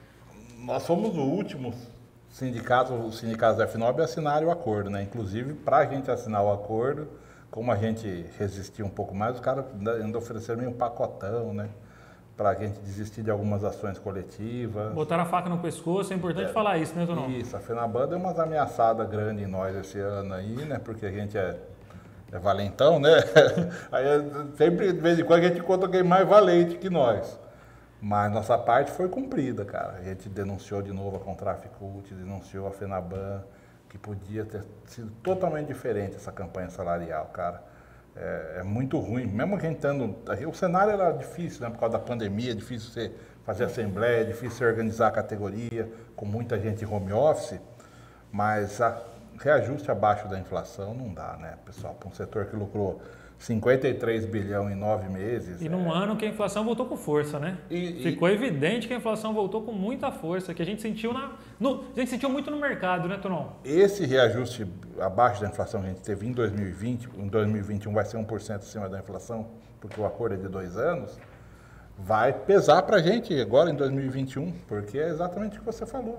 S1: aí.
S3: nós fomos o último sindicato, os sindicatos da FNOB assinarem o acordo, né? Inclusive, para a gente assinar o acordo, como a gente resistiu um pouco mais, os caras ainda ofereceram meio um pacotão, né? Para a gente desistir de algumas ações coletivas.
S1: Botaram a faca no pescoço, é importante falar isso, né, Tonão?
S3: Isso, a FENABAN deu umas ameaçadas grandes em nós esse ano aí, né? Porque a gente é valentão, né? Aí sempre, de vez em quando, a gente conta alguém mais valente que nós. Mas nossa parte foi cumprida, cara. A gente denunciou de novo a Contraficult, denunciou a FENABAN, que podia ter sido totalmente diferente essa campanha salarial, cara. É muito ruim, mesmo que a gente estando... O cenário era difícil, né? Por causa da pandemia, é difícil você fazer assembleia, é difícil você organizar a categoria, com muita gente em home office, mas reajuste abaixo da inflação não dá, né, pessoal? Para um setor que lucrou 53 bilhões em 9 meses.
S1: E num ano que a inflação voltou com força, né? Ficou evidente que a inflação voltou com muita força, que a gente sentiu a gente sentiu muito no mercado, né, Tonão?
S3: Esse reajuste abaixo da inflação que a gente teve em 2020, em 2021 vai ser 1% acima da inflação, porque o acordo é de 2 anos, vai pesar para a gente agora em 2021, porque é exatamente o que você falou.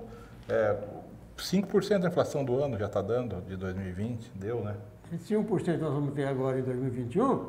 S3: 5% da inflação do ano já está dando, de 2020, deu, né?
S2: Esse 1% que nós vamos ter agora em 2021,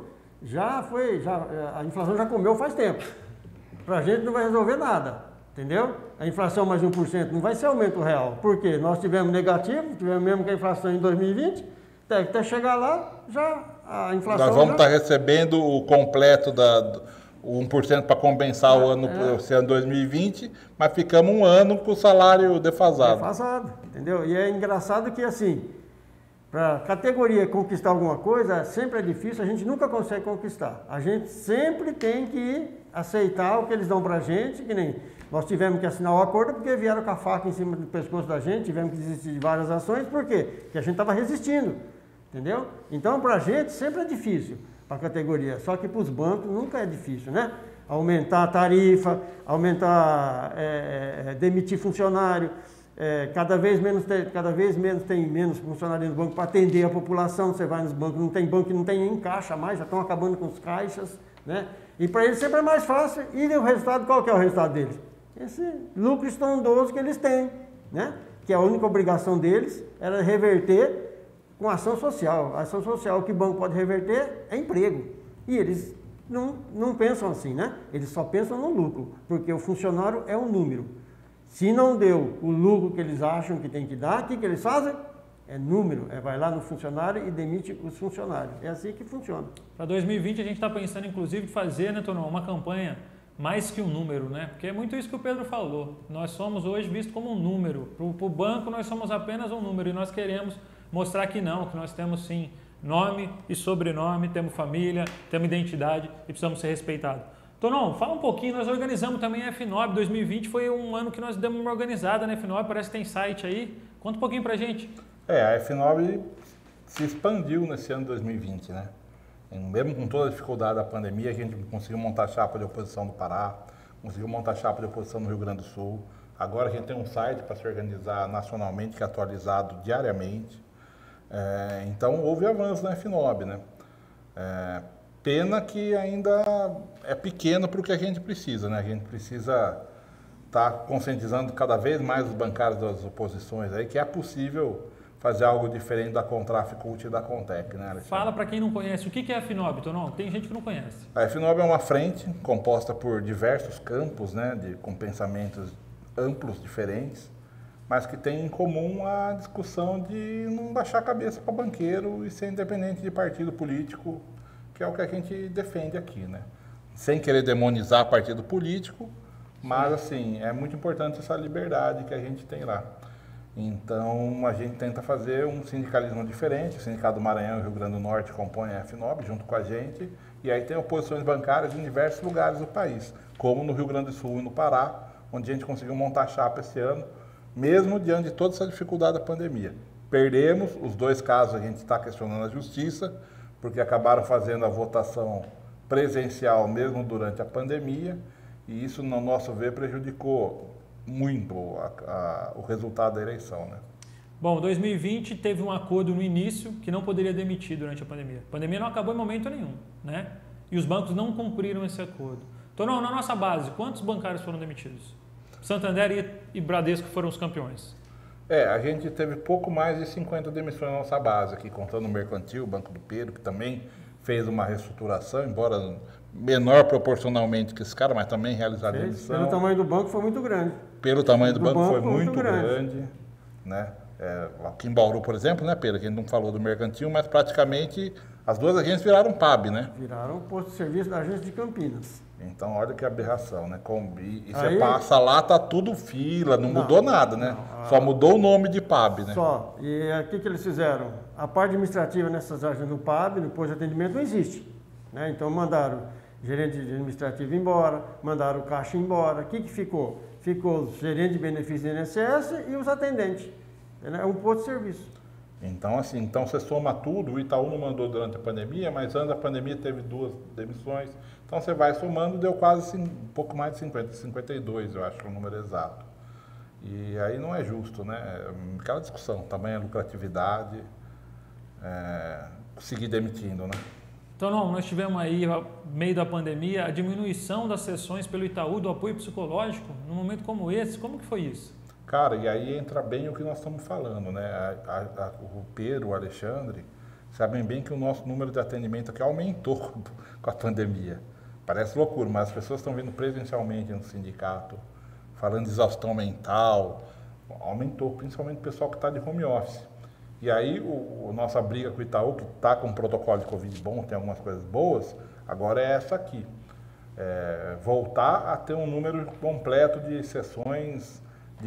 S2: a inflação já comeu faz tempo. Para a gente não vai resolver nada, entendeu? A inflação mais 1% não vai ser aumento real. Por quê? Nós tivemos negativo, tivemos mesmo que a inflação em 2020, até chegar lá, já a inflação...
S3: Nós vamos estar recebendo o completo o 1% para compensar o ano, esse ano 2020, mas ficamos um ano com o salário defasado.
S2: Defasado, entendeu? E é engraçado que assim... Para a categoria conquistar alguma coisa, sempre é difícil, a gente nunca consegue conquistar. A gente sempre tem que aceitar o que eles dão para a gente, que nem nós tivemos que assinar o acordo porque vieram com a faca em cima do pescoço da gente, tivemos que desistir de várias ações, por quê? Porque a gente estava resistindo, entendeu? Então, para a gente sempre é difícil, para a categoria, só que para os bancos nunca é difícil, né? Aumentar a tarifa, demitir funcionário, cada vez menos tem menos funcionários no banco para atender a população. Você vai nos bancos, não tem banco que não tem nem caixa mais, já estão acabando com os caixas, né? E para eles sempre é mais fácil. E o resultado, qual que é o resultado deles? Esse lucro estrondoso que eles têm, né? Que a única obrigação deles era reverter com ação social. A ação social que o banco pode reverter é emprego. E eles não pensam assim, né? Eles só pensam no lucro, porque o funcionário é um número. Se não deu o lucro que eles acham que tem que dar, o que eles fazem? É número, vai lá no funcionário e demite os funcionários. É assim que funciona. Para
S1: 2020 a gente está pensando inclusive em fazer, né, Tonão, uma campanha mais que um número, né? Porque é muito isso que o Pedro falou. Nós somos hoje vistos como um número. Para o banco nós somos apenas um número e nós queremos mostrar que não, que nós temos sim Nome e sobrenome, temos família, temos identidade e precisamos ser respeitados. Tonon, fala um pouquinho, nós organizamos também a FNOB, 2020 foi um ano que nós demos uma organizada na FNOB, parece que tem site aí, conta um pouquinho pra gente.
S3: A FNOB se expandiu nesse ano de 2020, né? Mesmo com toda a dificuldade da pandemia, a gente conseguiu montar a chapa de oposição do Pará, conseguiu montar a chapa de oposição no Rio Grande do Sul, agora a gente tem um site para se organizar nacionalmente, que é atualizado diariamente, então houve avanço na FNOB, né? Pena que ainda é pequeno para o que a gente precisa, né? A gente precisa estar conscientizando cada vez mais os bancários das oposições aí que é possível fazer algo diferente da Contraficult e da Contec, né, Alexandre?
S1: Fala para quem não conhece, o que é a FNOB, Tonon? Tem gente que não conhece.
S3: A FNOB é uma frente composta por diversos campos, né, com pensamentos amplos, diferentes, mas que tem em comum a discussão de não baixar a cabeça para banqueiro e ser independente de partido político, que é o que a gente defende aqui, né? Sem querer demonizar partido político, mas assim, é muito importante essa liberdade que a gente tem lá. Então, a gente tenta fazer um sindicalismo diferente, o Sindicato do Maranhão e Rio Grande do Norte compõem a FNOB junto com a gente, e aí tem oposições bancárias em diversos lugares do país, como no Rio Grande do Sul e no Pará, onde a gente conseguiu montar a chapa esse ano, mesmo diante de toda essa dificuldade da pandemia. Perdemos, os 2 casos a gente está questionando a justiça, porque acabaram fazendo a votação presencial mesmo durante a pandemia, e isso, no nosso ver, prejudicou muito o resultado da eleição, né?
S1: Bom, 2020 teve um acordo no início que não poderia demitir durante a pandemia. A pandemia não acabou em momento nenhum, né? E os bancos não cumpriram esse acordo. Então, na nossa base, quantos bancários foram demitidos? Santander e Bradesco foram os campeões.
S3: A gente teve pouco mais de 50 demissões na nossa base aqui, contando o Mercantil, o Banco do Pedro, que também fez uma reestruturação, embora menor proporcionalmente que esse cara, mas também realizaram demissão.
S2: Pelo tamanho do banco foi muito grande.
S3: Pelo tamanho do banco foi muito grande, né? Aqui em Bauru, por exemplo, né, Pedro, que a gente não falou do Mercantil, mas praticamente as 2 agências viraram PAB, né?
S2: Viraram posto de serviço da agência de Campinas.
S3: Então, olha que aberração, né? E você passa lá, tá tudo fila, não mudou nada, né? Só mudou o nome de PAB, né?
S2: Só. E o que eles fizeram? A parte administrativa nessas agências do PAB, no posto de atendimento, não existe, né? Então, mandaram o gerente administrativo embora, mandaram o caixa embora. O que ficou? Ficou os gerentes de benefícios do INSS e os atendentes. É um posto de serviço.
S3: Então, assim, você soma tudo, o Itaú não mandou durante a pandemia, mas antes da pandemia teve 2 demissões. Então, você vai somando, deu quase um pouco mais de 50, 52, eu acho, o número exato. E aí não é justo, né? Aquela discussão, tamanho, lucratividade, seguir demitindo, né?
S1: Então, nós tivemos aí, no meio da pandemia, a diminuição das sessões pelo Itaú do apoio psicológico, num momento como esse. Como que foi isso?
S3: Cara, e aí entra bem o que nós estamos falando, né? O Pedro, o Alexandre, sabem bem que o nosso número de atendimento aqui aumentou com a pandemia. Parece loucura, mas as pessoas estão vindo presencialmente no sindicato, falando de exaustão mental, aumentou, principalmente o pessoal que está de home office. E aí, nossa briga com o Itaú, que está com um protocolo de Covid bom, tem algumas coisas boas, agora é essa aqui. Voltar a ter um número completo de sessões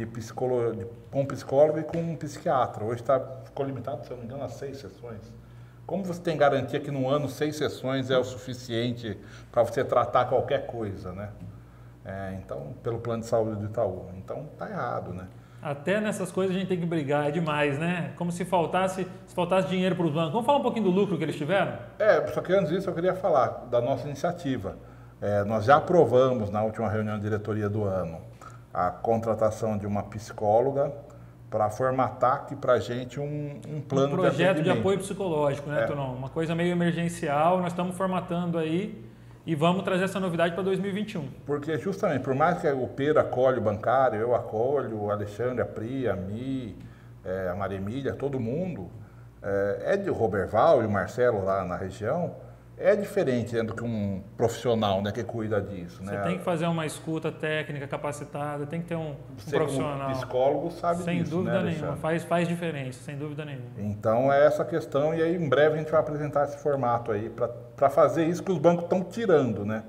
S3: com psicólogo e com um psiquiatra. Hoje ficou limitado, se eu não me engano, a 6 sessões. Como você tem garantia que no ano 6 sessões é o suficiente para você tratar qualquer coisa, né? Então, pelo plano de saúde do Itaú. Então, tá errado, né?
S1: Até nessas coisas a gente tem que brigar, é demais, né? Como se faltasse dinheiro para os bancos. Vamos falar um pouquinho do lucro que eles tiveram?
S3: Só que antes disso eu queria falar da nossa iniciativa. Nós já aprovamos na última reunião de diretoria do ano a contratação de uma psicóloga para formatar aqui para a gente um plano de
S1: projeto de apoio psicológico, né, Tonon? Uma coisa meio emergencial, nós estamos formatando aí e vamos trazer essa novidade para 2021.
S3: Porque justamente, por mais que o Pedro acolhe o bancário, eu acolho, o Alexandre, a Pri, a Mi, a Maria Emília, todo mundo, de Roberval e o Marcelo lá na região, é diferente, né, do que um profissional, né, que cuida disso.
S1: Você tem que fazer uma escuta técnica capacitada, tem que ter um profissional.
S3: Como psicólogo sabe
S1: sem
S3: disso,
S1: dúvida
S3: né,
S1: nenhuma, faz diferença, sem dúvida nenhuma.
S3: Então é essa questão, e aí em breve a gente vai apresentar esse formato aí para fazer isso que os bancos estão tirando, né?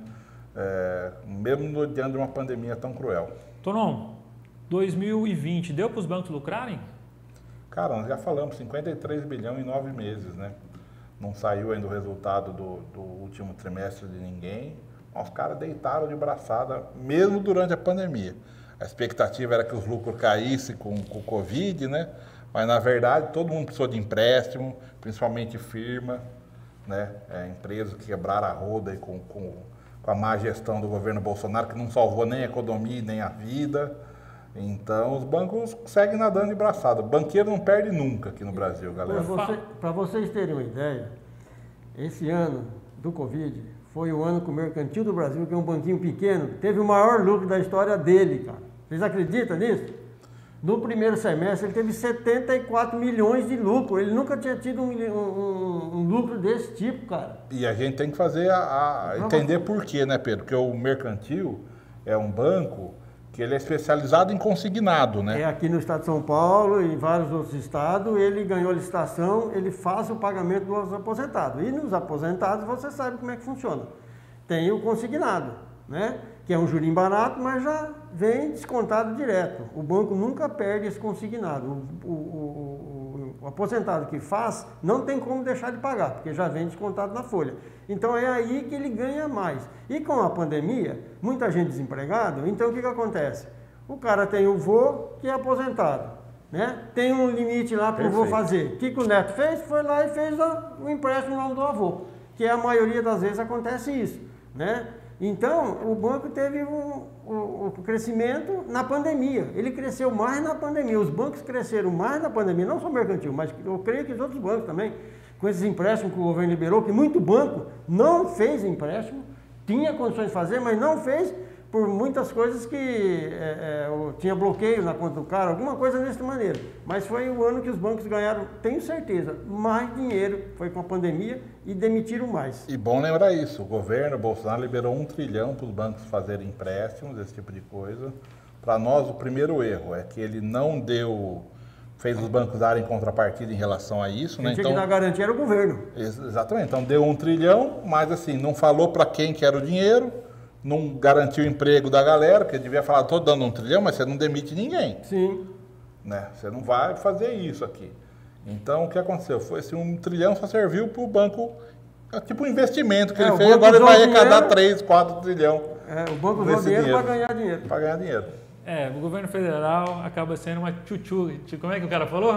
S3: Mesmo diante de uma pandemia tão cruel.
S1: Tonon, 2020 deu para os bancos lucrarem?
S3: Cara, nós já falamos, 53 bilhões em 9 meses, né? não saiu ainda o resultado do último trimestre de ninguém. Os caras deitaram de braçada, mesmo durante a pandemia. A expectativa era que os lucros caíssem com o Covid, né? Mas, na verdade, todo mundo precisou de empréstimo, principalmente firma, né? Empresas que quebraram a roda aí com a má gestão do governo Bolsonaro, que não salvou nem a economia nem a vida. Então, os bancos seguem nadando de braçada. Banqueiro não perde nunca aqui no Brasil, galera.
S2: Para vocês terem uma ideia, esse ano do Covid foi o ano que o Mercantil do Brasil, que é um banquinho pequeno, teve o maior lucro da história dele, cara. Vocês acreditam nisso? No primeiro semestre ele teve 74 milhões de lucro. Ele nunca tinha tido um lucro desse tipo, cara.
S3: E a gente tem que fazer entender por quê, né, Pedro? Porque o Mercantil é um banco que ele é especializado em consignado, né?
S2: É aqui no estado de São Paulo e em vários outros estados, ele ganhou a licitação, ele faz o pagamento dos aposentados. E nos aposentados você sabe como é que funciona. Tem o consignado, né? Que é um juros barato, mas já vem descontado direto. O banco nunca perde esse consignado. O aposentado que faz não tem como deixar de pagar, porque já vem descontado na folha. Então é aí que ele ganha mais. E com a pandemia, muita gente desempregada, então o que acontece? O cara tem o vô que é aposentado, né? Tem um limite lá para o vô fazer. O que o neto fez? Foi lá e fez o empréstimo no nome do avô, que a maioria das vezes acontece isso, né? Então, o banco teve um crescimento na pandemia. Ele cresceu mais na pandemia. Os bancos cresceram mais na pandemia, não só o Mercantil, mas eu creio que os outros bancos também, com esses empréstimos que o governo liberou, que muito banco não fez empréstimo, tinha condições de fazer, mas não fez por muitas coisas que tinha bloqueio na conta do cara, alguma coisa dessa maneira. Mas foi o ano que os bancos ganharam, tenho certeza, mais dinheiro, foi com a pandemia e demitiram mais.
S3: E bom lembrar isso, o governo Bolsonaro liberou 1 trilhão para os bancos fazerem empréstimos, esse tipo de coisa. Para nós, o primeiro erro é que ele não fez os bancos darem contrapartida em relação a isso, né?
S2: Quem tinha que dar garantia era o governo.
S3: Exatamente, então deu 1 trilhão, mas assim, não falou para quem que era o dinheiro, não garantiu o emprego da galera, que devia falar, estou dando 1 trilhão, mas você não demite ninguém.
S2: Sim.
S3: Né? Você não vai fazer isso aqui. Então, o que aconteceu? Foi esse 1 trilhão só serviu para o banco, tipo um investimento que ele fez, agora ele vai arrecadar 3, 4 trilhão.
S2: O banco usou dinheiro para ganhar dinheiro.
S3: Para ganhar dinheiro.
S1: O governo federal acaba sendo uma tchutchuga. Como é que o cara falou?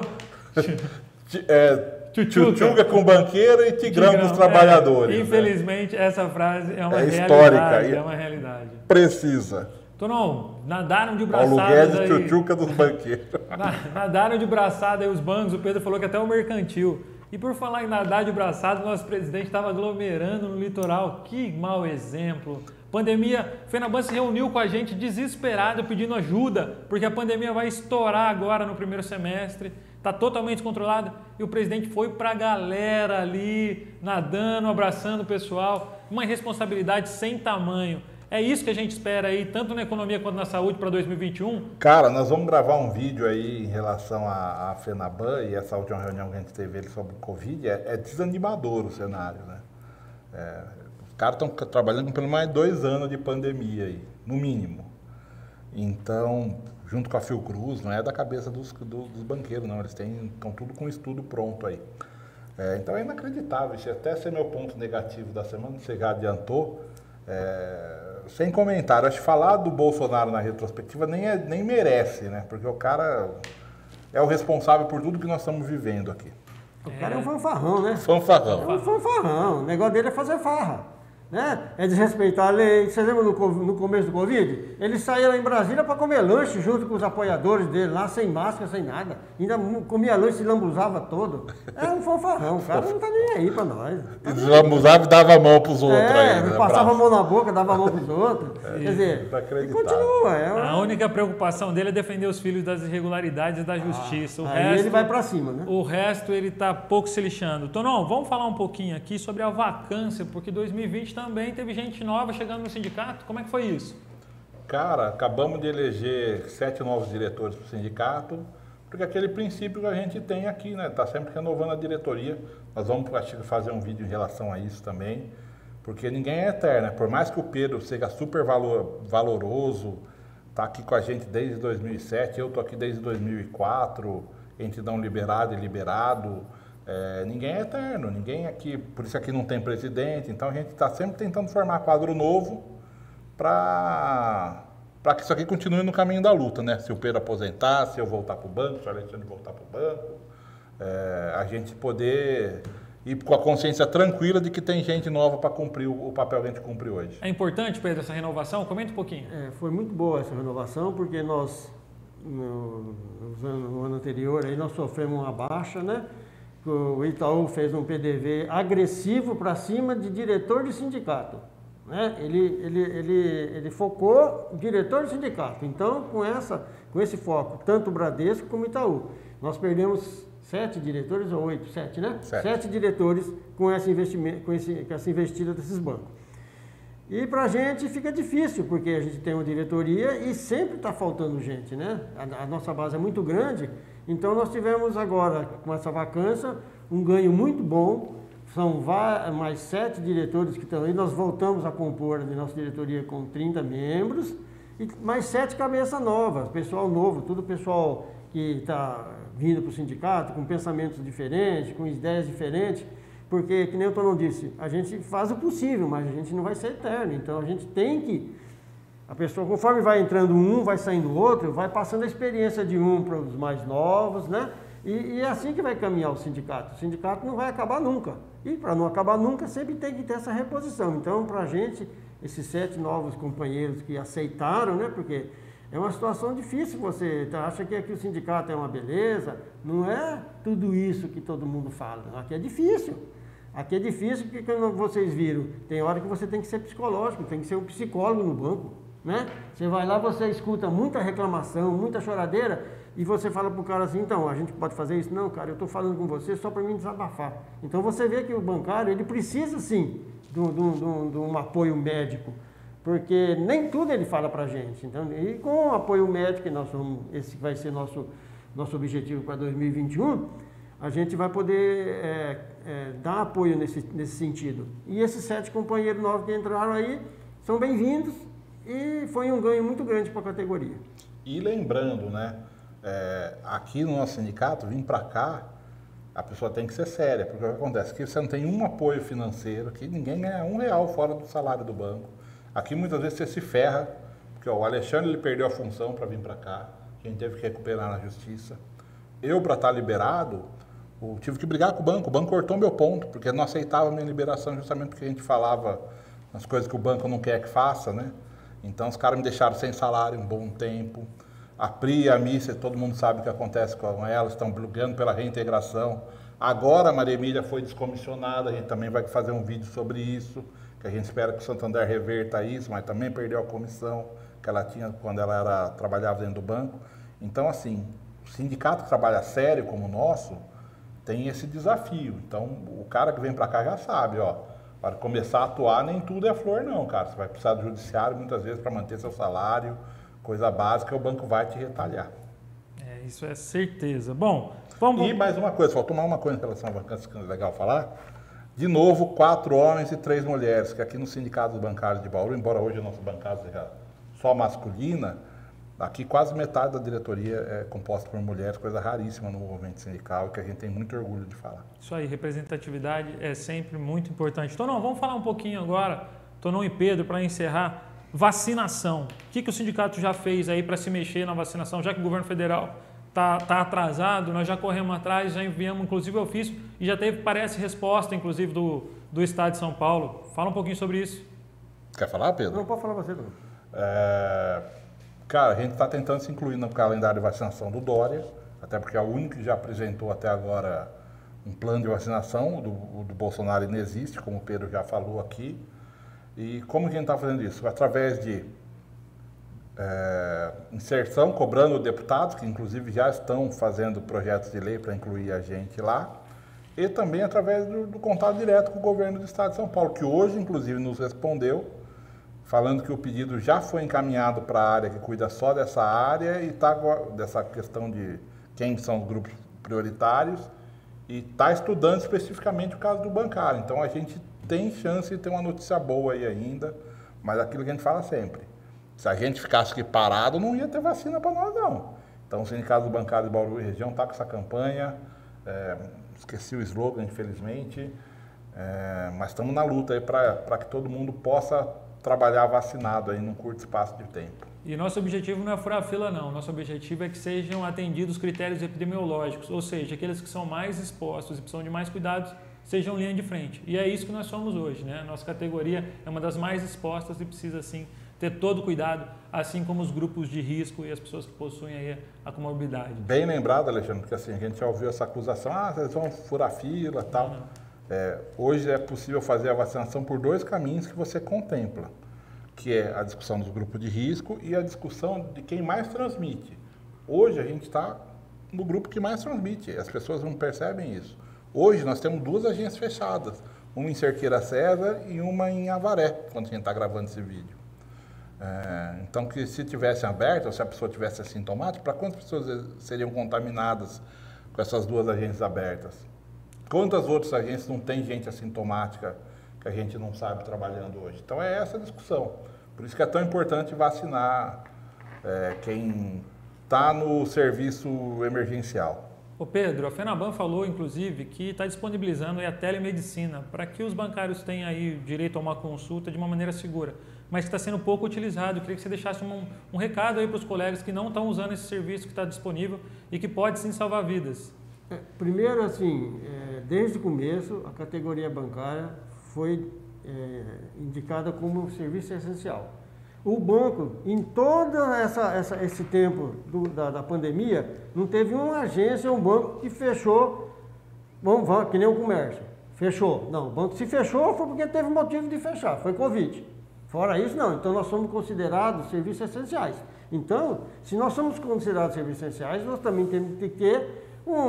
S3: Tchutchuga com banqueiro e tigrão com os trabalhadores.
S1: Infelizmente, né? Essa frase é uma
S3: histórica.
S1: É uma realidade.
S3: Precisa.
S1: Tonão, nadaram de braçada.
S3: Paulo Guedes, tchutchuca dos banqueiros.
S1: Nadaram de braçada aí os bancos. O Pedro falou que até o Mercantil. E por falar em nadar de braçada, o nosso presidente estava aglomerando no litoral. Que mau exemplo. Pandemia, o Fenaban se reuniu com a gente desesperado pedindo ajuda, porque a pandemia vai estourar agora no primeiro semestre, está totalmente descontrolada, e o presidente foi para a galera ali, nadando, abraçando o pessoal, uma irresponsabilidade sem tamanho. É isso que a gente espera aí, tanto na economia quanto na saúde para 2021?
S3: Cara, nós vamos gravar um vídeo aí em relação à Fenaban e essa última reunião que a gente teve ele sobre o Covid, é desanimador o cenário, né? Os caras estão trabalhando com pelo mais 2 anos de pandemia aí, no mínimo. Então, junto com a Fiocruz, não é da cabeça dos banqueiros, não. Eles estão tudo com estudo pronto aí. Então é inacreditável. Isso até ser meu ponto negativo da semana, você já adiantou. Sem comentário. Acho que falar do Bolsonaro na retrospectiva nem merece, né? Porque o cara é o responsável por tudo que nós estamos vivendo aqui.
S2: O cara é um fanfarrão, né?
S3: Fanfarrão.
S2: É um fanfarrão. O negócio dele é fazer farra. Né? É desrespeitar a lei. Você lembra no começo do Covid? Ele saía lá em Brasília para comer lanche junto com os apoiadores dele lá, sem máscara, sem nada. Ainda comia lanche e se lambuzava todo. É um fanfarrão. O cara não tá nem aí para nós.
S3: Tá e lambuzava e dava a mão para os outros.
S2: Passava a mão na boca, dava a mão para os outros. Quer dizer, e continua.
S1: A única preocupação dele é defender os filhos das irregularidades da justiça.
S2: Aí ele vai para cima, né?
S1: O resto ele tá pouco se lixando. Tonão, vamos falar um pouquinho aqui sobre a vacância, porque 2020 também teve gente nova chegando no sindicato. Como é que foi isso?
S3: Cara, acabamos de eleger 7 novos diretores para o sindicato, porque aquele princípio que a gente tem aqui, né? Está sempre renovando a diretoria. Nós vamos fazer um vídeo em relação a isso também, porque ninguém é eterno, né? Por mais que o Pedro seja super valoroso, está aqui com a gente desde 2007, eu estou aqui desde 2004, entidão liberada e liberado, Ninguém é eterno, ninguém aqui, por isso aqui não tem presidente, então a gente está sempre tentando formar quadro novo para que isso aqui continue no caminho da luta, né? Se o Pedro aposentar, se eu voltar para o banco, se o Alexandre voltar para o banco, a gente poder ir com a consciência tranquila de que tem gente nova para cumprir o papel que a gente cumpre hoje.
S1: É importante, Pedro, essa renovação? Comenta um pouquinho.
S2: Foi muito boa essa renovação, porque nós, no ano anterior, aí nós sofremos uma baixa, né? O Itaú fez um PDV agressivo para cima de diretor de sindicato. Né? Ele focou diretor de sindicato. Então, com esse foco, tanto o Bradesco como o Itaú, nós perdemos 7 diretores ou 8, 7, né? 7 diretores com essa investida desses bancos. E para a gente fica difícil, porque a gente tem uma diretoria e sempre está faltando gente, né? A nossa base é muito grande, então nós tivemos agora, com essa vacância, um ganho muito bom. São mais 7 diretores que estão aí, nós voltamos a compor a nossa diretoria com 30 membros e mais 7 cabeças novas, pessoal novo, tudo pessoal que está vindo para o sindicato com pensamentos diferentes, com ideias diferentes. Porque, que nem o Tonão disse, a gente faz o possível, mas a gente não vai ser eterno. Então, a gente tem que... A pessoa, conforme vai entrando um, vai saindo outro, vai passando a experiência de um para os mais novos, né? E é assim que vai caminhar o sindicato. O sindicato não vai acabar nunca. E, para não acabar nunca, sempre tem que ter essa reposição. Então, para a gente, esses 7 novos companheiros que aceitaram, né? Porque é uma situação difícil, você acha que aqui o sindicato é uma beleza. Não é tudo isso que todo mundo fala. Aqui é difícil. Aqui é difícil porque, como vocês viram, tem hora que você tem que ser psicológico, tem que ser um psicólogo no banco, né? Você vai lá, você escuta muita reclamação, muita choradeira, e você fala pro cara assim, então, a gente pode fazer isso? Não, cara, eu estou falando com você só para mim desabafar. Então você vê que o bancário, ele precisa sim de um apoio médico, porque nem tudo ele fala pra gente. Então, e com o apoio médico, esse vai ser nosso objetivo para 2021, a gente vai poder dar apoio nesse sentido. E esses 7 companheiros novos que entraram aí são bem-vindos e foi um ganho muito grande para a categoria.
S3: E lembrando, né, aqui no nosso sindicato, vir para cá, a pessoa tem que ser séria, porque o que acontece? Aqui você não tem um apoio financeiro, aqui ninguém ganha R$1 fora do salário do banco. Aqui muitas vezes você se ferra, porque o Alexandre ele perdeu a função para vir para cá, a gente teve que recuperar na justiça. Eu, para estar liberado, tive que brigar com o banco cortou meu ponto, porque não aceitava a minha liberação justamente porque a gente falava as coisas que o banco não quer que faça, né? Então os caras me deixaram sem salário um bom tempo. A Pri e a Missa, todo mundo sabe o que acontece com elas, estão brigando pela reintegração. Agora a Maria Emília foi descomissionada, a gente também vai fazer um vídeo sobre isso, que a gente espera que o Santander reverta isso, mas também perdeu a comissão que ela tinha quando ela trabalhava dentro do banco. Então, assim, o sindicato que trabalha sério como o nosso tem esse desafio. Então, o cara que vem para cá já sabe, ó, para começar a atuar nem tudo é flor não, cara. Você vai precisar do judiciário muitas vezes para manter seu salário, coisa básica, o banco vai te retalhar.
S1: Isso é certeza. Bom, vamos...
S3: E mais uma coisa, faltou uma coisa em relação à vacância que é legal falar. De novo, 4 homens e 3 mulheres, que aqui no Sindicato dos Bancários de Bauru, embora hoje a nossa bancada seja só masculina, aqui quase metade da diretoria é composta por mulheres, coisa raríssima no movimento sindical, que a gente tem muito orgulho de falar.
S1: Isso aí, representatividade é sempre muito importante. Tonão, vamos falar um pouquinho agora, Tonão e Pedro, para encerrar, vacinação. O que o sindicato já fez aí para se mexer na vacinação, já que o governo federal está atrasado, nós já corremos atrás, já enviamos inclusive ofício e já teve, parece, resposta inclusive do Estado de São Paulo. Fala um pouquinho sobre isso.
S3: Quer falar, Pedro?
S2: Não, pode falar você, não.
S3: Cara, a gente está tentando se incluir no calendário de vacinação do Dória, até porque é o único que já apresentou até agora um plano de vacinação, do Bolsonaro ainda existe, como o Pedro já falou aqui. E como que a gente está fazendo isso? Através de inserção, cobrando deputados, que inclusive já estão fazendo projetos de lei para incluir a gente lá, e também através do contato direto com o governo do Estado de São Paulo, que hoje inclusive nos respondeu, falando que o pedido já foi encaminhado para a área que cuida só dessa área e está dessa questão de quem são os grupos prioritários e está estudando especificamente o caso do bancário. Então a gente tem chance de ter uma notícia boa aí ainda, mas aquilo que a gente fala sempre, se a gente ficasse aqui parado, não ia ter vacina para nós não. Então o Sindicato do Bancário de Bauru e região está com essa campanha, esqueci o slogan, infelizmente, mas estamos na luta aí para que todo mundo possa trabalhar vacinado aí num curto espaço de tempo.
S1: E nosso objetivo não é furar a fila, não. Nosso objetivo é que sejam atendidos critérios epidemiológicos, ou seja, aqueles que são mais expostos e precisam de mais cuidados, sejam linha de frente. E é isso que nós somos hoje, né? Nossa categoria é uma das mais expostas e precisa, sim, ter todo cuidado, assim como os grupos de risco e as pessoas que possuem aí a comorbidade.
S3: Bem lembrado, Alexandre, porque assim, a gente já ouviu essa acusação, vocês vão furar fila e tal. Hoje é possível fazer a vacinação por 2 caminhos que você contempla, que é a discussão dos grupos de risco e a discussão de quem mais transmite. Hoje a gente está no grupo que mais transmite, as pessoas não percebem isso. Hoje nós temos 2 agências fechadas, uma em Cerqueira César e uma em Avaré, quando a gente está gravando esse vídeo. Então, que se tivesse aberto, ou se a pessoa tivesse assintomática, para quantas pessoas seriam contaminadas com essas 2 agências abertas? Quantas outras agências não tem gente assintomática que a gente não sabe trabalhando hoje? Então é essa a discussão. Por isso que é tão importante vacinar quem está no serviço emergencial.
S1: Ô Pedro, a FENABAN falou, inclusive, que está disponibilizando aí a telemedicina para que os bancários tenham aí direito a uma consulta de uma maneira segura, mas que está sendo pouco utilizado. Eu queria que você deixasse um recado aí para os colegas que não estão usando esse serviço que está disponível e que pode sim salvar vidas.
S2: Primeiro, assim, desde o começo, a categoria bancária foi indicada como serviço essencial. O banco, em todo esse tempo da pandemia, não teve uma agência ou um banco que fechou, que nem o comércio, fechou. Não, o banco se fechou foi porque teve motivo de fechar, foi Covid. Fora isso, não. Então, nós somos considerados serviços essenciais. Então, se nós somos considerados serviços essenciais, nós também temos que ter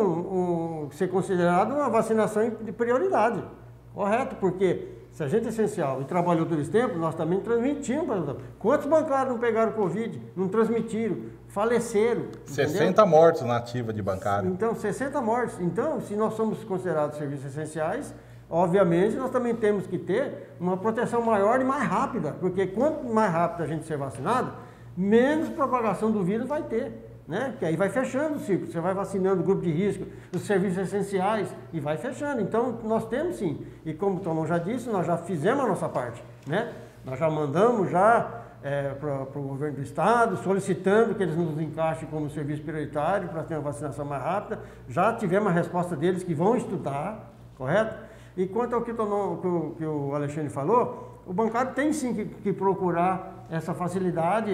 S2: ser considerado uma vacinação de prioridade. Correto? Porque se a gente é essencial e trabalhou todo esse tempo, nós também transmitimos. Quantos bancários não pegaram Covid, não transmitiram, faleceram?
S3: 60
S2: entendeu?
S3: mortos na ativa de bancário.
S2: Então, 60 mortes. Então, se nós somos considerados serviços essenciais, obviamente nós também temos que ter uma proteção maior e mais rápida, porque quanto mais rápido a gente ser vacinado, menos propagação do vírus vai ter. Né? Que aí vai fechando o ciclo, você vai vacinando o grupo de risco, os serviços essenciais e vai fechando. Então, nós temos sim, e como o Tonon já disse, nós já fizemos a nossa parte, né? Nós já mandamos para o governo do estado, solicitando que eles nos encaixem como serviço prioritário para ter uma vacinação mais rápida. Já tivemos a resposta deles que vão estudar, correto? E quanto ao que o Alexandre falou, o bancário tem sim que procurar essa facilidade,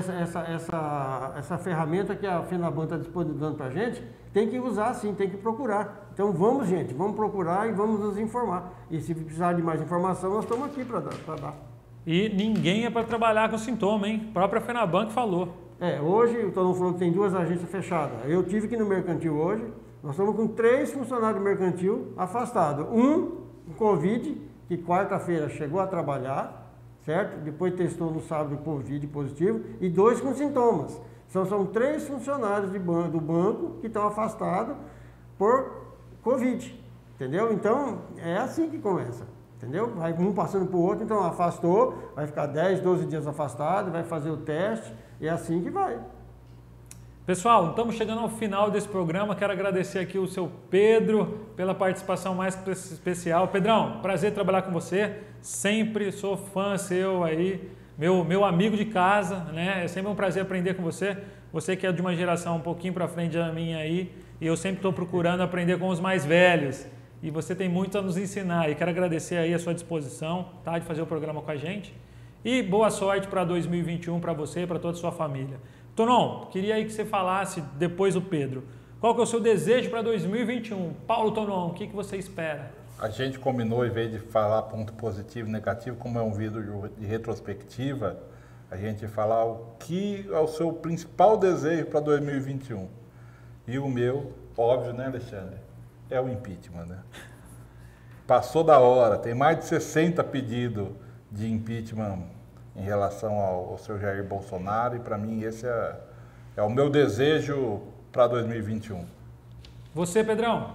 S2: essa ferramenta que a FENABAN está disponibilizando para a gente, tem que usar sim, tem que procurar. Então vamos, gente, vamos procurar e vamos nos informar. E se precisar de mais informação, nós estamos aqui para dar.
S1: E ninguém é para trabalhar com sintoma, hein? A própria FENABAN que falou.
S2: Hoje o Tonon falou que tem 2 agências fechadas. Eu tive que ir no mercantil hoje, nós estamos com 3 funcionários do mercantil afastados. Um com Covid, que quarta-feira chegou a trabalhar, certo? Depois testou no sábado Covid positivo, e 2 com sintomas. São 3 funcionários do banco que estão afastados por Covid, entendeu? Então, é assim que começa, entendeu? Vai um passando para o outro, então afastou, vai ficar 10, 12 dias afastado, vai fazer o teste, e é assim que vai.
S1: Pessoal, estamos chegando ao final desse programa. Quero agradecer aqui o seu Pedro pela participação mais especial. Pedrão, prazer trabalhar com você. Sempre sou fã seu aí, meu amigo de casa, né? É sempre um prazer aprender com você. Você que é de uma geração um pouquinho para frente da minha aí, e eu sempre estou procurando aprender com os mais velhos. E você tem muito a nos ensinar. E quero agradecer aí a sua disposição, tá, de fazer o programa com a gente. E boa sorte para 2021 para você e para toda a sua família. Tonon, queria aí que você falasse, depois do Pedro, qual que é o seu desejo para 2021? Paulo Tonon, o que você espera?
S3: A gente combinou, em vez de falar ponto positivo e negativo, como é um vídeo de retrospectiva, a gente falar o que é o seu principal desejo para 2021. E o meu, óbvio, né, Alexandre? É o impeachment, né? Passou da hora, tem mais de 60 pedidos de impeachment em relação ao seu Jair Bolsonaro, e para mim esse é o meu desejo para 2021.
S1: Você, Pedrão?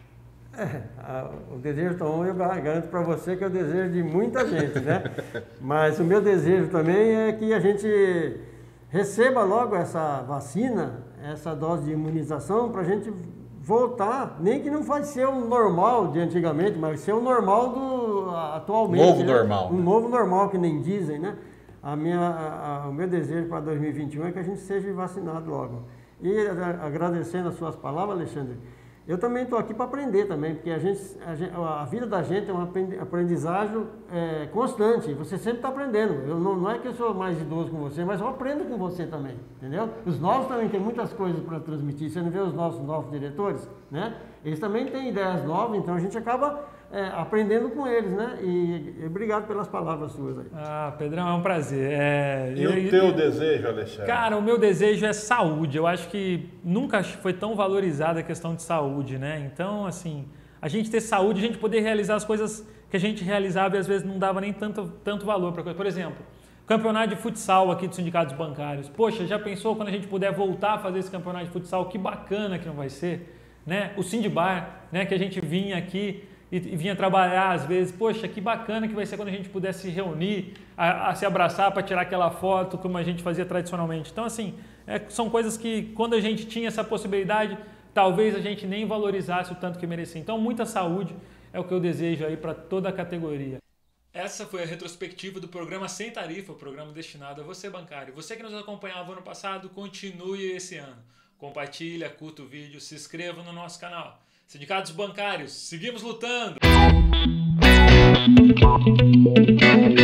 S2: O desejo, Tom, eu garanto para você que é o desejo de muita gente, né? Mas o meu desejo também é que a gente receba logo essa vacina, essa dose de imunização, para a gente voltar, nem que não vai ser o normal de antigamente, mas ser o normal do atualmente.
S3: Novo
S2: né?
S3: normal.
S2: Um novo normal, que nem dizem, né? O meu desejo para 2021 é que a gente seja vacinado logo. E agradecendo as suas palavras, Alexandre, eu também estou aqui para aprender também, porque a vida da gente é uma aprendizagem constante, você sempre está aprendendo. Não é que eu sou mais idoso com você, mas eu aprendo com você também, entendeu? Os novos também têm muitas coisas para transmitir, você não vê os nossos novos diretores, né? Eles também têm ideias novas, então a gente acaba aprendendo com eles, né? E obrigado pelas palavras suas aí.
S1: Ah, Pedrão, é um prazer.
S3: E o teu desejo, Alexandre?
S1: Cara, o meu desejo é saúde. Eu acho que nunca foi tão valorizada a questão de saúde, né? Então, assim, a gente ter saúde, a gente poder realizar as coisas que a gente realizava e às vezes não dava nem tanto valor para coisa. Por exemplo, campeonato de futsal aqui dos sindicatos bancários. Poxa, já pensou quando a gente puder voltar a fazer esse campeonato de futsal? Que bacana que não vai ser, né? O Sindibar, né? Que a gente vinha aqui e vinha trabalhar às vezes, poxa, que bacana que vai ser quando a gente pudesse se reunir, a se abraçar para tirar aquela foto como a gente fazia tradicionalmente. Então, assim, são coisas que quando a gente tinha essa possibilidade, talvez a gente nem valorizasse o tanto que merecia. Então, muita saúde é o que eu desejo aí para toda a categoria. Essa foi a retrospectiva do programa Sem Tarifa, o programa destinado a você, bancário. Você que nos acompanhava ano passado, continue esse ano. Compartilha, curta o vídeo, se inscreva no nosso canal. Sindicatos bancários, seguimos lutando!